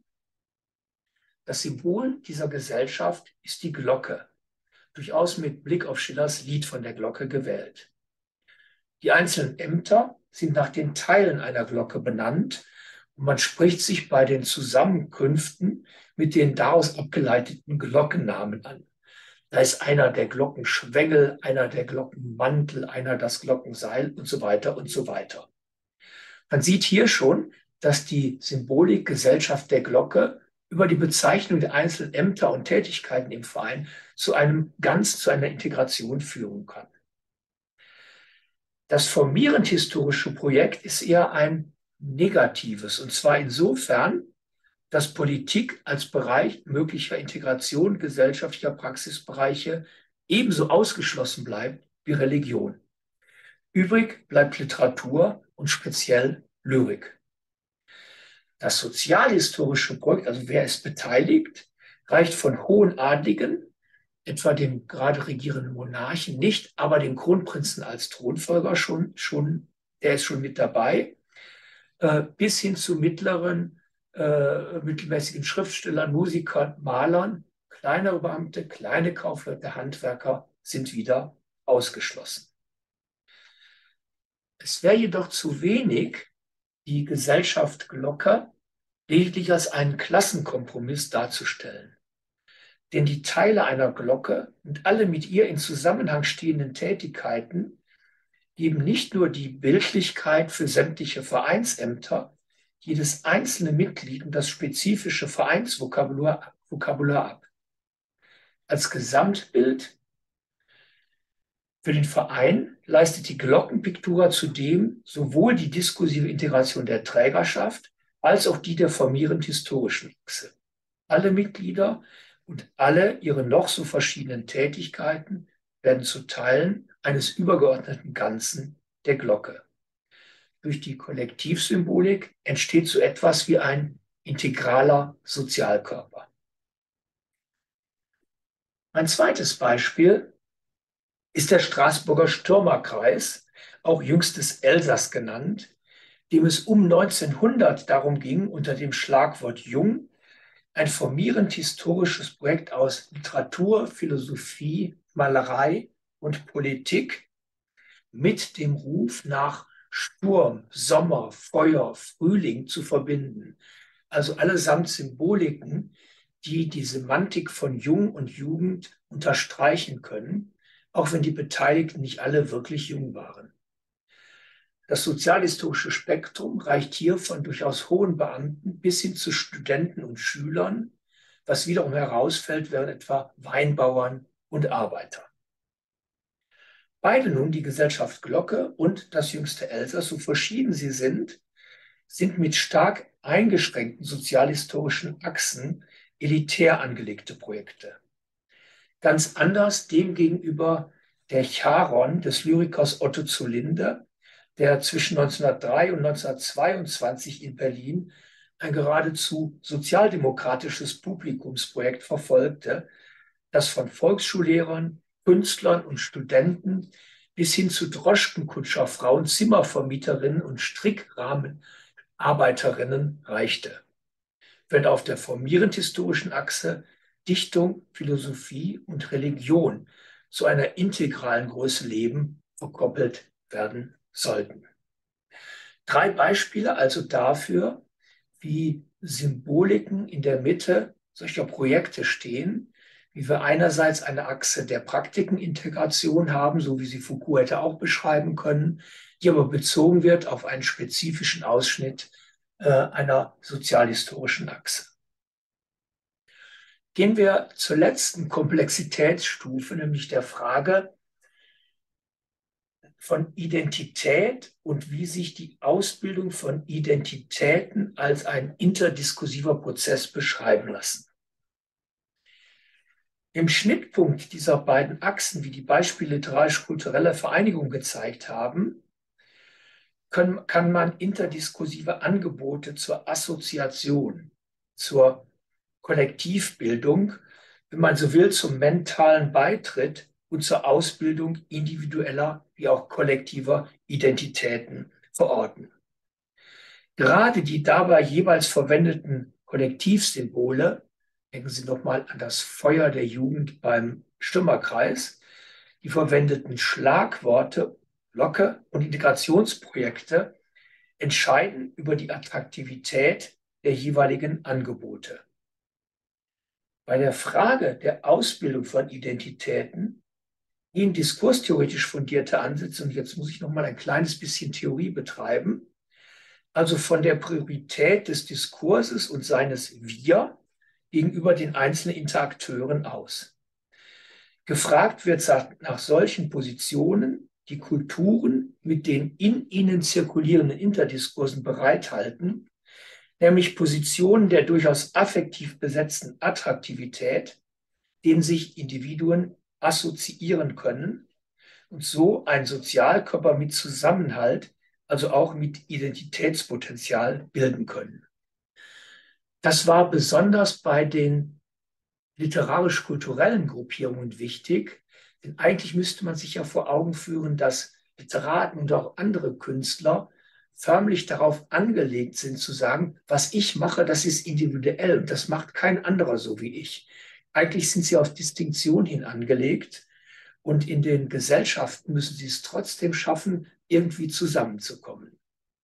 Das Symbol dieser Gesellschaft ist die Glocke, durchaus mit Blick auf Schillers Lied von der Glocke gewählt. Die einzelnen Ämter sind nach den Teilen einer Glocke benannt und man spricht sich bei den Zusammenkünften mit den daraus abgeleiteten Glockennamen an. Da ist einer der Glockenschwengel, einer der Glockenmantel, einer das Glockenseil und so weiter und so weiter. Man sieht hier schon, dass die Symbolik Gesellschaft der Glocke über die Bezeichnung der einzelnen Ämter und Tätigkeiten im Verein zu einem Ganz, zu einer Integration führen kann. Das formierend-historische Projekt ist eher ein negatives, und zwar insofern, dass Politik als Bereich möglicher Integration gesellschaftlicher Praxisbereiche ebenso ausgeschlossen bleibt wie Religion. Übrig bleibt Literatur und speziell Lyrik. Das sozialhistorische Projekt, also wer ist beteiligt, reicht von hohen Adligen, etwa dem gerade regierenden Monarchen nicht, aber dem Kronprinzen als Thronfolger schon, schon der ist schon mit dabei, äh, bis hin zu mittleren, äh, mittelmäßigen Schriftstellern, Musikern, Malern. Kleinere Beamte, kleine Kaufleute, Handwerker sind wieder ausgeschlossen. Es wäre jedoch zu wenig, die Gesellschaft Glocke lediglich als einen Klassenkompromiss darzustellen. Denn die Teile einer Glocke und alle mit ihr in Zusammenhang stehenden Tätigkeiten geben nicht nur die Bildlichkeit für sämtliche Vereinsämter, jedes einzelne Mitglied und das spezifische Vereinsvokabular Vokabular ab. Als Gesamtbild für den Verein leistet die Glockenpiktura zudem sowohl die diskursive Integration der Trägerschaft als auch die der formierend-historischen Achse. Alle Mitglieder und alle ihre noch so verschiedenen Tätigkeiten werden zu Teilen eines übergeordneten Ganzen der Glocke. Durch die Kollektivsymbolik entsteht so etwas wie ein integraler Sozialkörper. Ein zweites Beispiel ist der Straßburger Stürmerkreis, auch jüngstes Elsass genannt, dem es um neunzehnhundert darum ging, unter dem Schlagwort Jung ein formierend historisches Projekt aus Literatur, Philosophie, Malerei und Politik mit dem Ruf nach Sturm, Sommer, Feuer, Frühling zu verbinden. Also allesamt Symboliken, die die Semantik von Jung und Jugend unterstreichen können, auch wenn die Beteiligten nicht alle wirklich jung waren. Das sozialhistorische Spektrum reicht hier von durchaus hohen Beamten bis hin zu Studenten und Schülern, was wiederum herausfällt, wären etwa Weinbauern und Arbeiter. Beide nun, die Gesellschaft Glocke und das jüngste Elsass, so verschieden sie sind, sind mit stark eingeschränkten sozialhistorischen Achsen elitär angelegte Projekte. Ganz anders demgegenüber der Charon des Lyrikers Otto zur Linde, der zwischen neunzehnhundertdrei und neunzehnhundertzweiundzwanzig in Berlin ein geradezu sozialdemokratisches Publikumsprojekt verfolgte, das von Volksschullehrern, Künstlern und Studenten bis hin zu Droschkenkutscherfrauen, Zimmervermieterinnen und Strickrahmenarbeiterinnen reichte. Wenn auf der formierend-historischen Achse Dichtung, Philosophie und Religion zu einer integralen Größe Leben verkoppelt werden sollten. Drei Beispiele also dafür, wie Symboliken in der Mitte solcher Projekte stehen, wie wir einerseits eine Achse der Praktikenintegration haben, so wie sie Foucault hätte auch beschreiben können, die aber bezogen wird auf einen spezifischen Ausschnitt äh, einer sozialhistorischen Achse. Gehen wir zur letzten Komplexitätsstufe, nämlich der Frage von Identität und wie sich die Ausbildung von Identitäten als ein interdiskursiver Prozess beschreiben lassen. Im Schnittpunkt dieser beiden Achsen, wie die Beispiele literarisch-kulturelle Vereinigung gezeigt haben, können, kann man interdiskursive Angebote zur Assoziation, zur Kollektivbildung, wenn man so will, zum mentalen Beitritt und zur Ausbildung individueller wie auch kollektiver Identitäten verorten. Gerade die dabei jeweils verwendeten Kollektivsymbole, denken Sie nochmal an das Feuer der Jugend beim Stürmerkreis, die verwendeten Schlagworte, Glocke und Integrationsprojekte entscheiden über die Attraktivität der jeweiligen Angebote. Bei der Frage der Ausbildung von Identitäten gehen diskurstheoretisch fundierte Ansätze, und jetzt muss ich noch mal ein kleines bisschen Theorie betreiben, also von der Priorität des Diskurses und seines Wir gegenüber den einzelnen Interakteuren aus. Gefragt wird nach solchen Positionen, die Kulturen mit den in ihnen zirkulierenden Interdiskursen bereithalten, nämlich Positionen der durchaus affektiv besetzten Attraktivität, denen sich Individuen assoziieren können und so ein Sozialkörper mit Zusammenhalt, also auch mit Identitätspotenzial bilden können. Das war besonders bei den literarisch-kulturellen Gruppierungen wichtig, denn eigentlich müsste man sich ja vor Augen führen, dass Literaten und auch andere Künstler förmlich darauf angelegt sind zu sagen, was ich mache, das ist individuell und das macht kein anderer so wie ich. Eigentlich sind sie auf Distinktion hin angelegt und in den Gesellschaften müssen sie es trotzdem schaffen, irgendwie zusammenzukommen.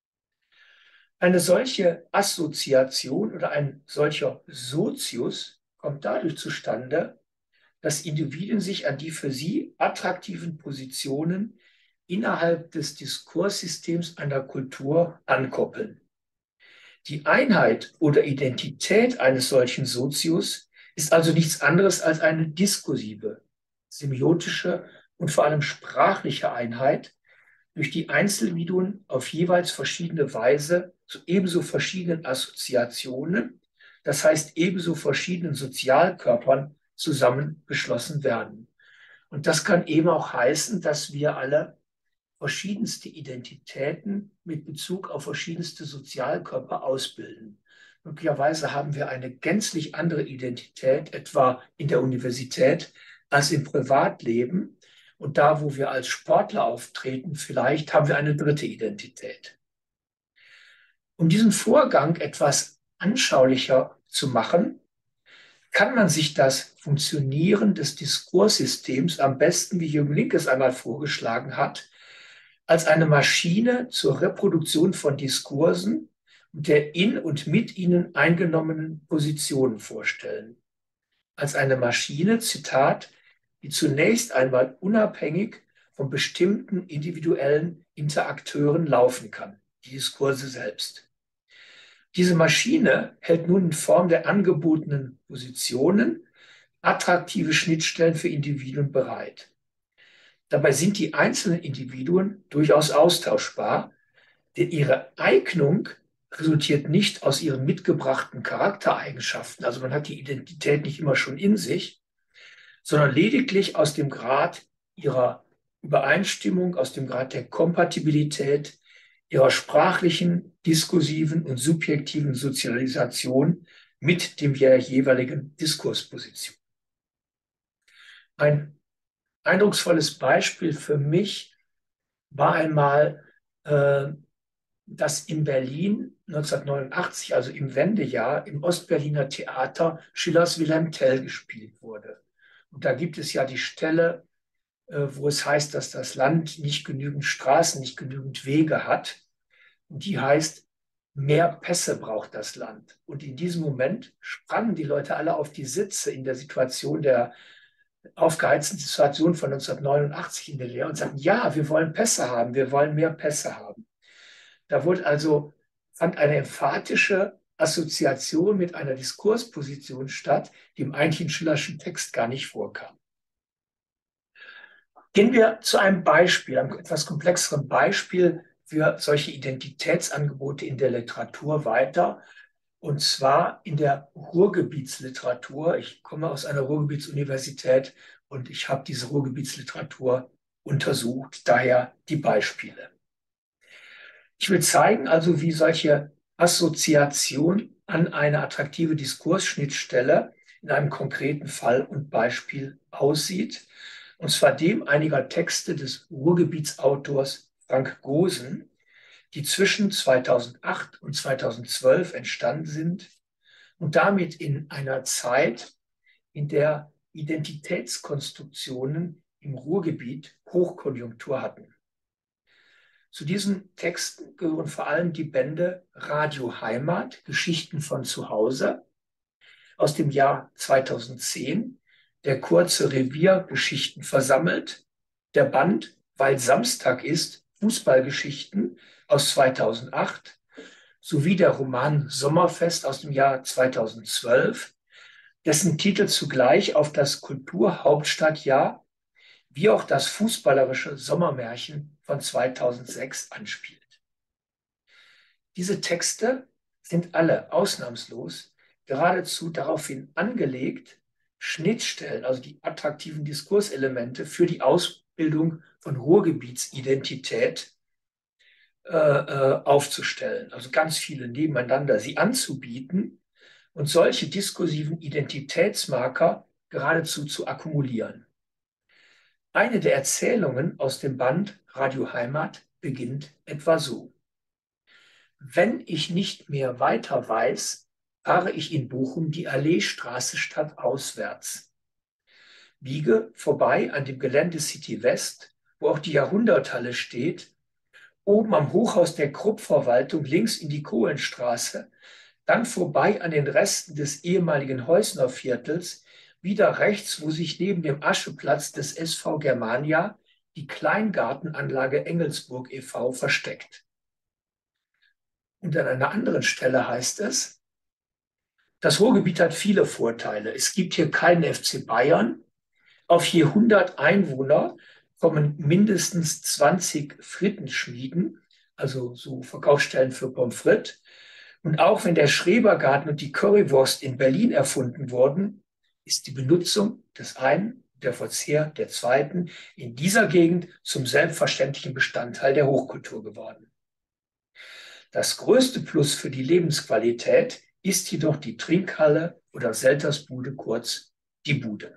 Eine solche Assoziation oder ein solcher Sozius kommt dadurch zustande, dass Individuen sich an die für sie attraktiven Positionen innerhalb des Diskurssystems einer Kultur ankoppeln. Die Einheit oder Identität eines solchen Sozius ist also nichts anderes als eine diskursive, semiotische und vor allem sprachliche Einheit, durch die Einzelindividuen auf jeweils verschiedene Weise zu ebenso verschiedenen Assoziationen, das heißt ebenso verschiedenen Sozialkörpern zusammengeschlossen werden. Und das kann eben auch heißen, dass wir alle verschiedenste Identitäten mit Bezug auf verschiedenste Sozialkörper ausbilden. Möglicherweise haben wir eine gänzlich andere Identität, etwa in der Universität, als im Privatleben. Und da, wo wir als Sportler auftreten, vielleicht haben wir eine dritte Identität. Um diesen Vorgang etwas anschaulicher zu machen, kann man sich das Funktionieren des Diskurssystems am besten, wie Jürgen Link es einmal vorgeschlagen hat, als eine Maschine zur Reproduktion von Diskursen und der in und mit ihnen eingenommenen Positionen vorstellen. Als eine Maschine, Zitat, die zunächst einmal unabhängig von bestimmten individuellen Interakteuren laufen kann, die Diskurse selbst. Diese Maschine hält nun in Form der angebotenen Positionen attraktive Schnittstellen für Individuen bereit. Dabei sind die einzelnen Individuen durchaus austauschbar, denn ihre Eignung resultiert nicht aus ihren mitgebrachten Charaktereigenschaften, also man hat die Identität nicht immer schon in sich, sondern lediglich aus dem Grad ihrer Übereinstimmung, aus dem Grad der Kompatibilität, ihrer sprachlichen, diskursiven und subjektiven Sozialisation mit dem jeweiligen Diskursposition. Ein eindrucksvolles Beispiel für mich war einmal, äh, dass in Berlin neunzehnhundertneunundachtzig, also im Wendejahr, im Ostberliner Theater Schillers Wilhelm Tell gespielt wurde. Und da gibt es ja die Stelle, äh, wo es heißt, dass das Land nicht genügend Straßen, nicht genügend Wege hat. Und die heißt, mehr Pässe braucht das Land. Und in diesem Moment sprangen die Leute alle auf die Sitze in der Situation der aufgeheizten Situation von neunzehnhundertneunundachtzig in der Lehre und sagten, ja, wir wollen Pässe haben, wir wollen mehr Pässe haben. Da wurde also, fand eine emphatische Assoziation mit einer Diskursposition statt, die im eigentlichen Schillerschen Text gar nicht vorkam. Gehen wir zu einem Beispiel, einem etwas komplexeren Beispiel für solche Identitätsangebote in der Literatur weiter. Und zwar in der Ruhrgebietsliteratur. Ich komme aus einer Ruhrgebietsuniversität und ich habe diese Ruhrgebietsliteratur untersucht, daher die Beispiele. Ich will zeigen also, wie solche Assoziation an eine attraktive Diskursschnittstelle in einem konkreten Fall und Beispiel aussieht. Und zwar dem einiger Texte des Ruhrgebietsautors Frank Gosen, die zwischen zweitausendacht und zweitausendzwölf entstanden sind und damit in einer Zeit, in der Identitätskonstruktionen im Ruhrgebiet Hochkonjunktur hatten. Zu diesen Texten gehören vor allem die Bände Radio Heimat, Geschichten von zu Hause aus dem Jahr zweitausendzehn, der kurze Revier Geschichten versammelt, der Band Weil Samstag ist, Fußballgeschichten aus zweitausendacht, sowie der Roman Sommerfest aus dem Jahr zweitausendzwölf, dessen Titel zugleich auf das Kulturhauptstadtjahr wie auch das fußballerische Sommermärchen von zweitausendsechs anspielt. Diese Texte sind alle ausnahmslos geradezu daraufhin angelegt, Schnittstellen, also die attraktiven Diskurselemente für die Ausbildung von Ruhrgebietsidentität äh, äh, aufzustellen. Also ganz viele nebeneinander, sie anzubieten und solche diskursiven Identitätsmarker geradezu zu akkumulieren. Eine der Erzählungen aus dem Band Radio Heimat beginnt etwa so. Wenn ich nicht mehr weiter weiß, fahre ich in Bochum die Alleestraße stadtauswärts. Biege vorbei an dem Gelände City West, wo auch die Jahrhunderthalle steht, oben am Hochhaus der Krupp-Verwaltung links in die Kohlenstraße, dann vorbei an den Resten des ehemaligen Heusner Viertels, wieder rechts, wo sich neben dem Ascheplatz des S V Germania die Kleingartenanlage Engelsburg e V versteckt. Und an einer anderen Stelle heißt es, das Ruhrgebiet hat viele Vorteile. Es gibt hier keinen F C Bayern. Auf je hundert Einwohner kommen mindestens zwanzig Frittenschmieden, also so Verkaufsstellen für Pommes frites. Und auch wenn der Schrebergarten und die Currywurst in Berlin erfunden wurden, ist die Benutzung des einen, der Verzehr der zweiten in dieser Gegend zum selbstverständlichen Bestandteil der Hochkultur geworden. Das größte Plus für die Lebensqualität ist jedoch die Trinkhalle oder Seltersbude, kurz die Bude.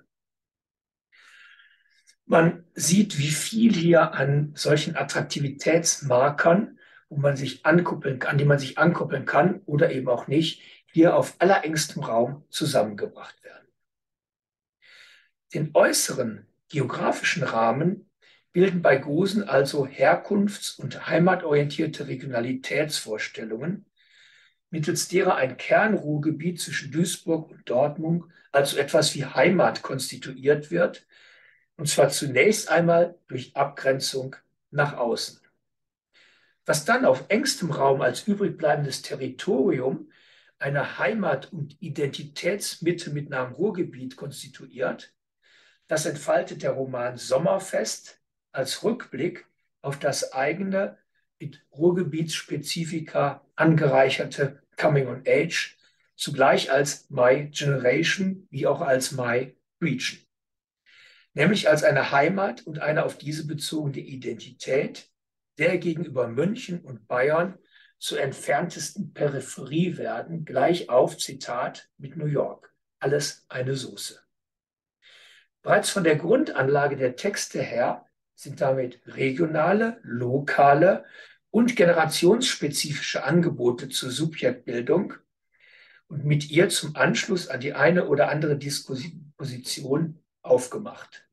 Man sieht, wie viel hier an solchen Attraktivitätsmarkern, wo man sich ankuppeln kann, an die man sich ankuppeln kann oder eben auch nicht, hier auf allerengstem Raum zusammengebracht werden. Den äußeren geografischen Rahmen bilden bei Gosen also herkunfts- und heimatorientierte Regionalitätsvorstellungen, mittels derer ein Kernruhrgebiet zwischen Duisburg und Dortmund also etwas wie Heimat konstituiert wird, und zwar zunächst einmal durch Abgrenzung nach außen. Was dann auf engstem Raum als übrig bleibendes Territorium eine Heimat- und Identitätsmitte mit Namen Ruhrgebiet konstituiert, das entfaltet der Roman Sommerfest als Rückblick auf das eigene, mit Ruhrgebietsspezifika angereicherte Coming on Age, zugleich als My Generation wie auch als My Region. Nämlich als eine Heimat und eine auf diese bezogene Identität, der gegenüber München und Bayern zur entferntesten Peripherie werden, gleich auf, Zitat, mit New York. Alles eine Soße. Bereits von der Grundanlage der Texte her sind damit regionale, lokale und generationsspezifische Angebote zur Subjektbildung und mit ihr zum Anschluss an die eine oder andere Disposition aufgemacht.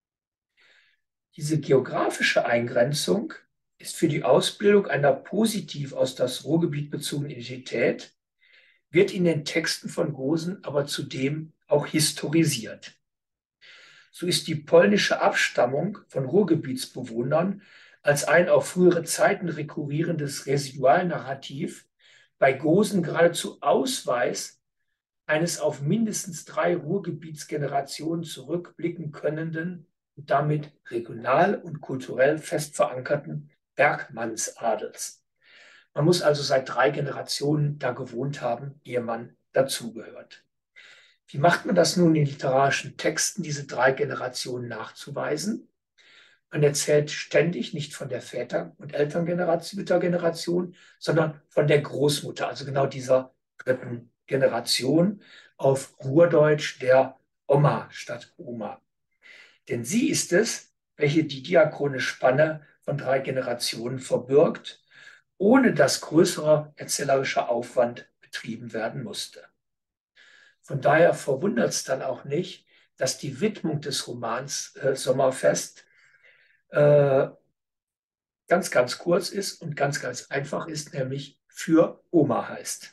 Diese geografische Eingrenzung ist für die Ausbildung einer positiv aus das Ruhrgebiet bezogenen Identität, wird in den Texten von Gosen aber zudem auch historisiert. So ist die polnische Abstammung von Ruhrgebietsbewohnern als ein auf frühere Zeiten rekurrierendes Residualnarrativ bei Gosen geradezu Ausweis eines auf mindestens drei Ruhrgebietsgenerationen zurückblicken könnenden und damit regional und kulturell fest verankerten Bergmannsadels. Man muss also seit drei Generationen da gewohnt haben, ehe man dazugehört. Wie macht man das nun in literarischen Texten, diese drei Generationen nachzuweisen? Man erzählt ständig nicht von der Väter- und Elterngeneration, sondern von der Großmutter, also genau dieser dritten Generation, auf Ruhrdeutsch der Oma statt Oma. Denn sie ist es, welche die diachrone Spanne von drei Generationen verbirgt, ohne dass größerer erzählerischer Aufwand betrieben werden musste. Von daher verwundert es dann auch nicht, dass die Widmung des Romans äh, Sommerfest äh, ganz, ganz kurz ist und ganz, ganz einfach ist, nämlich für Oma heißt.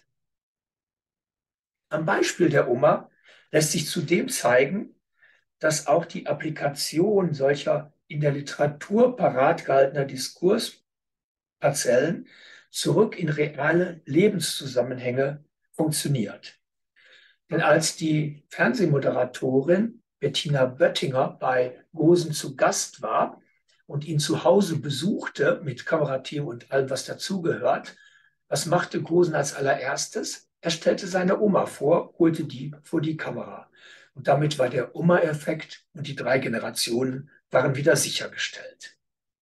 Am Beispiel der Oma lässt sich zudem zeigen, dass auch die Applikation solcher in der Literatur parat gehaltener Diskursparzellen zurück in reale Lebenszusammenhänge funktioniert. Denn als die Fernsehmoderatorin Bettina Böttinger bei Gosen zu Gast war und ihn zu Hause besuchte mit Kamerateam und allem, was dazugehört, was machte Gosen als allererstes? Er stellte seine Oma vor, holte die vor die Kamera. Und damit war der Oma-Effekt und die drei Generationen waren wieder sichergestellt.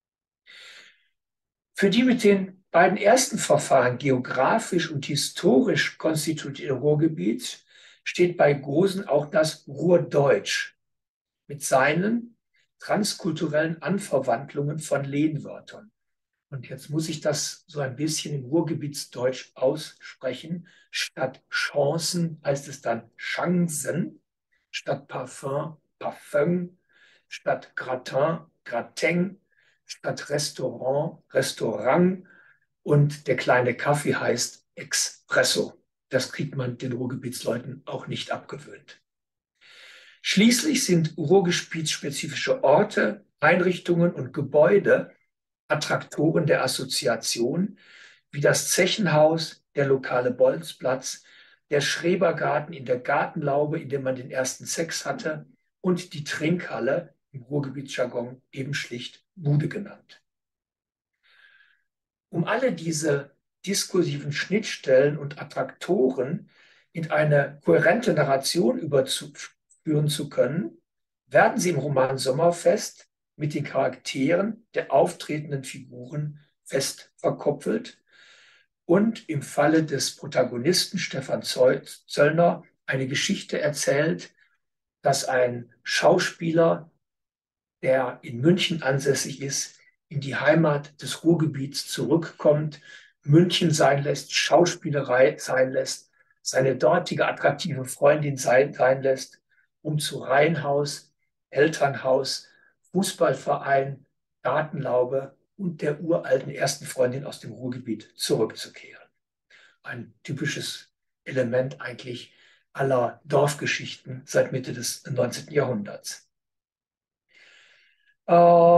Für die mit den beiden ersten Verfahren geografisch und historisch konstituierten Ruhrgebiet steht bei Gosen auch das Ruhrdeutsch mit seinen transkulturellen Anverwandlungen von Lehnwörtern. Und jetzt muss ich das so ein bisschen im Ruhrgebietsdeutsch aussprechen. Statt Chancen heißt es dann Chancen, statt Parfum, Parfum, statt Gratin, Gratin, statt Restaurant, Restaurant und der kleine Kaffee heißt Espresso. Das kriegt man den Ruhrgebietsleuten auch nicht abgewöhnt. Schließlich sind ruhrgebietsspezifische Orte, Einrichtungen und Gebäude Attraktoren der Assoziation, wie das Zechenhaus, der lokale Bolzplatz, der Schrebergarten in der Gartenlaube, in dem man den ersten Sex hatte, und die Trinkhalle, im Ruhrgebietsjargon eben schlicht Bude genannt. Um alle diese diskursiven Schnittstellen und Attraktoren in eine kohärente Narration überführen zu können, werden sie im Roman Sommerfest mit den Charakteren der auftretenden Figuren fest verkoppelt und im Falle des Protagonisten Stefan Zöllner eine Geschichte erzählt, dass ein Schauspieler, der in München ansässig ist, in die Heimat des Ruhrgebiets zurückkommt, München sein lässt, Schauspielerei sein lässt, seine dortige attraktive Freundin sein, sein lässt, um zu Reihenhaus, Elternhaus, Fußballverein, Gartenlaube und der uralten ersten Freundin aus dem Ruhrgebiet zurückzukehren. Ein typisches Element eigentlich aller Dorfgeschichten seit Mitte des neunzehnten Jahrhunderts. Äh,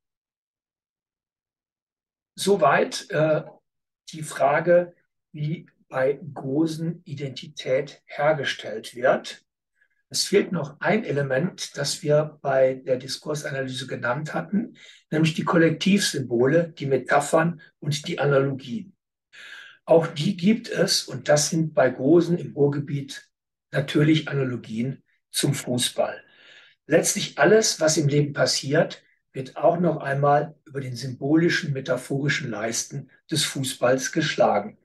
soweit äh, die Frage, wie bei Gosen Identität hergestellt wird. Es fehlt noch ein Element, das wir bei der Diskursanalyse genannt hatten, nämlich die Kollektivsymbole, die Metaphern und die Analogien. Auch die gibt es, und das sind bei Gosen im Ruhrgebiet natürlich Analogien zum Fußball. Letztlich alles, was im Leben passiert, wird auch noch einmal über den symbolischen, metaphorischen Leisten des Fußballs geschlagen.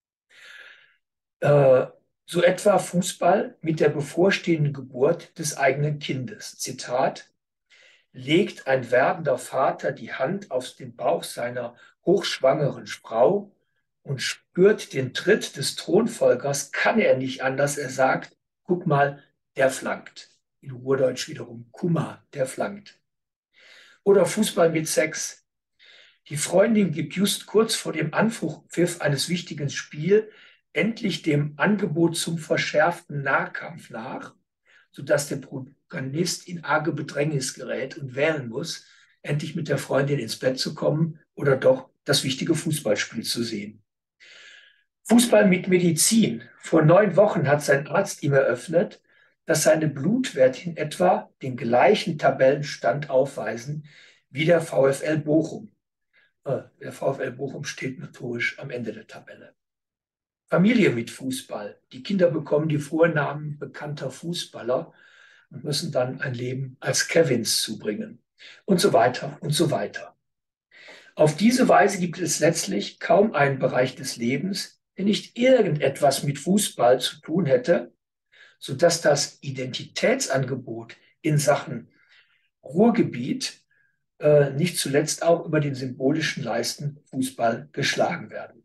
Äh, so etwa Fußball mit der bevorstehenden Geburt des eigenen Kindes. Zitat: Legt ein werdender Vater die Hand auf den Bauch seiner hochschwangeren Frau und spürt den Tritt des Thronfolgers, kann er nicht anders. Er sagt, guck mal, der flankt. In Urdeutsch wiederum, Kummer, der flankt. Oder Fußball mit Sex. Die Freundin gibt just kurz vor dem Anpfiff eines wichtigen Spiels endlich dem Angebot zum verschärften Nahkampf nach, sodass der Protagonist in arge Bedrängnis gerät und wählen muss, endlich mit der Freundin ins Bett zu kommen oder doch das wichtige Fußballspiel zu sehen. Fußball mit Medizin. Vor neun Wochen hat sein Arzt ihm eröffnet, dass seine Blutwerte in etwa den gleichen Tabellenstand aufweisen wie der VfL Bochum. Äh, der VfL Bochum steht notorisch am Ende der Tabelle. Familie mit Fußball. Die Kinder bekommen die Vornamen bekannter Fußballer und müssen dann ein Leben als Kevins zubringen. Und so weiter und so weiter. Auf diese Weise gibt es letztlich kaum einen Bereich des Lebens, der nicht irgendetwas mit Fußball zu tun hätte, sodass das Identitätsangebot in Sachen Ruhrgebiet äh, nicht zuletzt auch über den symbolischen Leisten Fußball geschlagen werden.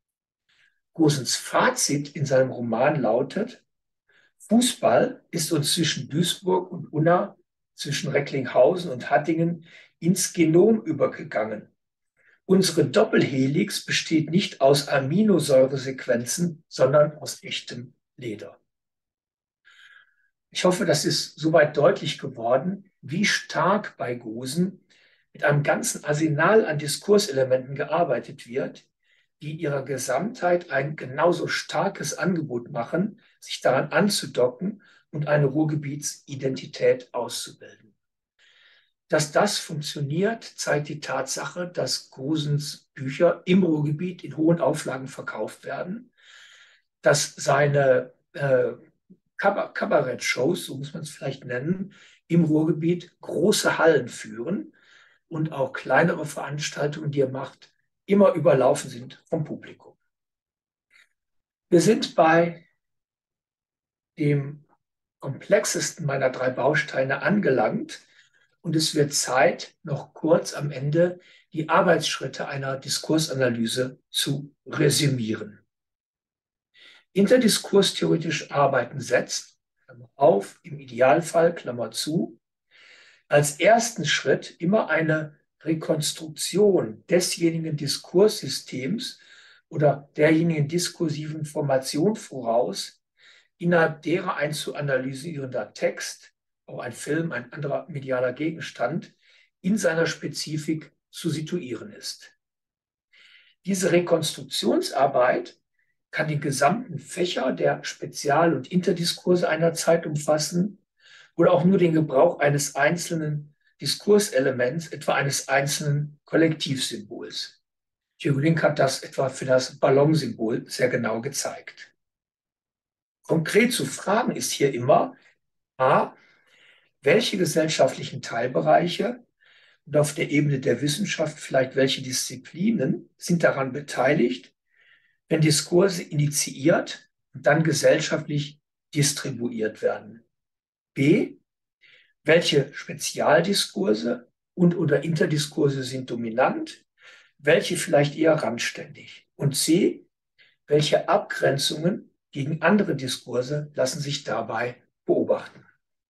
Gosens Fazit in seinem Roman lautet: Fußball ist uns zwischen Duisburg und Unna, zwischen Recklinghausen und Hattingen ins Genom übergegangen. Unsere Doppelhelix besteht nicht aus Aminosäuresequenzen, sondern aus echtem Leder. Ich hoffe, das ist soweit deutlich geworden, wie stark bei Gosen mit einem ganzen Arsenal an Diskurselementen gearbeitet wird, die in ihrer Gesamtheit ein genauso starkes Angebot machen, sich daran anzudocken und eine Ruhrgebietsidentität auszubilden. Dass das funktioniert, zeigt die Tatsache, dass Gosens Bücher im Ruhrgebiet in hohen Auflagen verkauft werden, dass seine äh, Kabarett-Shows, so muss man es vielleicht nennen, im Ruhrgebiet große Hallen führen und auch kleinere Veranstaltungen, die er macht, immer überlaufen sind vom Publikum. Wir sind bei dem komplexesten meiner drei Bausteine angelangt und es wird Zeit, noch kurz am Ende die Arbeitsschritte einer Diskursanalyse zu resümieren. Interdiskurstheoretisch Arbeiten setzt, Klammer auf, im Idealfall, Klammer zu, als ersten Schritt immer eine Rekonstruktion desjenigen Diskurssystems oder derjenigen diskursiven Formation voraus, innerhalb derer ein zu analysierender Text, auch ein Film, ein anderer medialer Gegenstand, in seiner Spezifik zu situieren ist. Diese Rekonstruktionsarbeit kann den gesamten Fächer der Spezial- und Interdiskurse einer Zeit umfassen oder auch nur den Gebrauch eines einzelnen Diskurselements, etwa eines einzelnen Kollektivsymbols. Tjurlink hat das etwa für das Ballonsymbol sehr genau gezeigt. Konkret zu fragen ist hier immer, a, welche gesellschaftlichen Teilbereiche und auf der Ebene der Wissenschaft vielleicht welche Disziplinen sind daran beteiligt, wenn Diskurse initiiert und dann gesellschaftlich distribuiert werden. B, welche Spezialdiskurse und oder Interdiskurse sind dominant, welche vielleicht eher randständig. Und C, welche Abgrenzungen gegen andere Diskurse lassen sich dabei beobachten.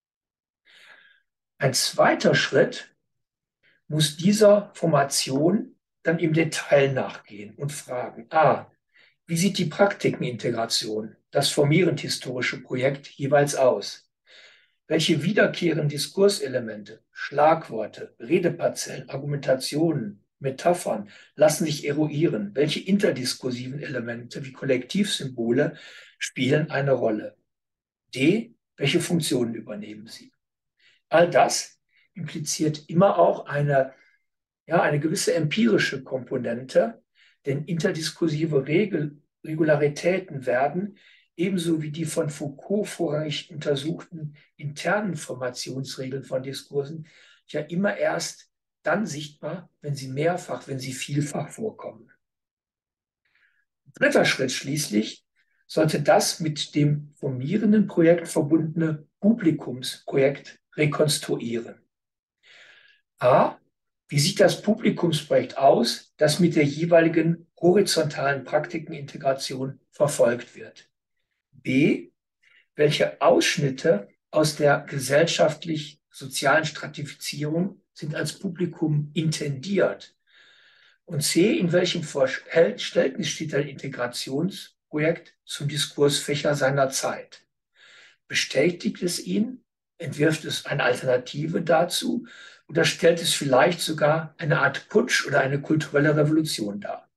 Ein zweiter Schritt muss dieser Formation dann im Detail nachgehen und fragen, a, wie sieht die Praktikenintegration, das formierend historische Projekt jeweils aus? Welche wiederkehrenden Diskurselemente, Schlagworte, Redeparzellen, Argumentationen, Metaphern lassen sich eruieren? Welche interdiskursiven Elemente wie Kollektivsymbole spielen eine Rolle? D, welche Funktionen übernehmen sie? All das impliziert immer auch eine, ja, eine gewisse empirische Komponente, denn interdiskursive Regel, Regularitäten werden, ebenso wie die von Foucault vorrangig untersuchten internen Formationsregeln von Diskursen, ja immer erst dann sichtbar, wenn sie mehrfach, wenn sie vielfach vorkommen. Dritter Schritt schließlich sollte das mit dem formierenden Projekt verbundene Publikumsprojekt rekonstruieren. A, wie sieht das Publikumsprojekt aus, das mit der jeweiligen horizontalen Praktikenintegration verfolgt wird? B, welche Ausschnitte aus der gesellschaftlich-sozialen Stratifizierung sind als Publikum intendiert? Und C, in welchem Verhältnis steht ein Integrationsprojekt zum Diskursfächer seiner Zeit? Bestätigt es ihn? Entwirft es eine Alternative dazu? Oder stellt es vielleicht sogar eine Art Putsch oder eine kulturelle Revolution dar?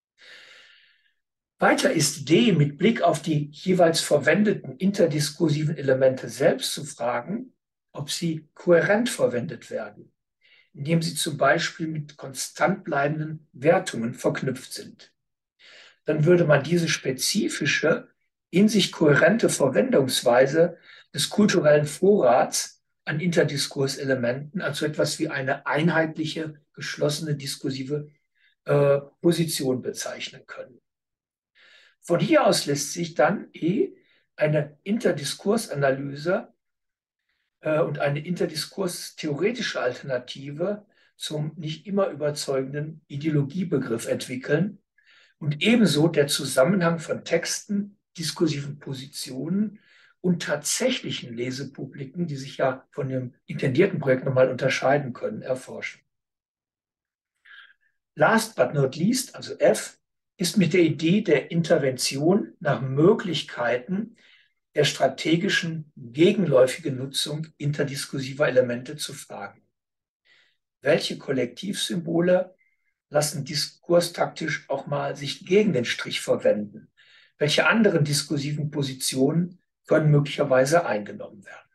Weiter ist D, mit Blick auf die jeweils verwendeten interdiskursiven Elemente selbst zu fragen, ob sie kohärent verwendet werden, indem sie zum Beispiel mit konstant bleibenden Wertungen verknüpft sind. Dann würde man diese spezifische, in sich kohärente Verwendungsweise des kulturellen Vorrats an Interdiskurselementen als so etwas wie eine einheitliche, geschlossene diskursive äh, Position bezeichnen können. Von hier aus lässt sich dann eh eine Interdiskursanalyse äh, und eine interdiskurstheoretische Alternative zum nicht immer überzeugenden Ideologiebegriff entwickeln und ebenso der Zusammenhang von Texten, diskursiven Positionen und tatsächlichen Lesepubliken, die sich ja von dem intendierten Projekt nochmal unterscheiden können, erforschen. Last but not least, also F, ist mit der Idee der Intervention nach Möglichkeiten der strategischen gegenläufigen Nutzung interdiskursiver Elemente zu fragen. Welche Kollektivsymbole lassen diskurstaktisch auch mal sich gegen den Strich verwenden? Welche anderen diskursiven Positionen können möglicherweise eingenommen werden?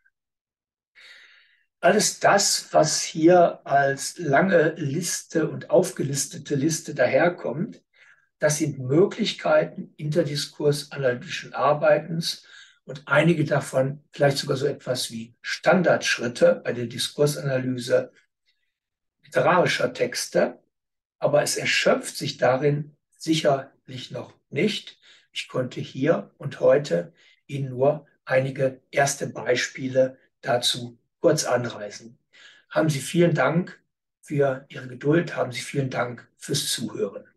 Alles das, was hier als lange Liste und aufgelistete Liste daherkommt, das sind Möglichkeiten interdiskursanalytischen Arbeitens und einige davon vielleicht sogar so etwas wie Standardschritte bei der Diskursanalyse literarischer Texte. Aber es erschöpft sich darin sicherlich noch nicht. Ich konnte hier und heute Ihnen nur einige erste Beispiele dazu kurz anreißen. Haben Sie vielen Dank für Ihre Geduld, haben Sie vielen Dank fürs Zuhören.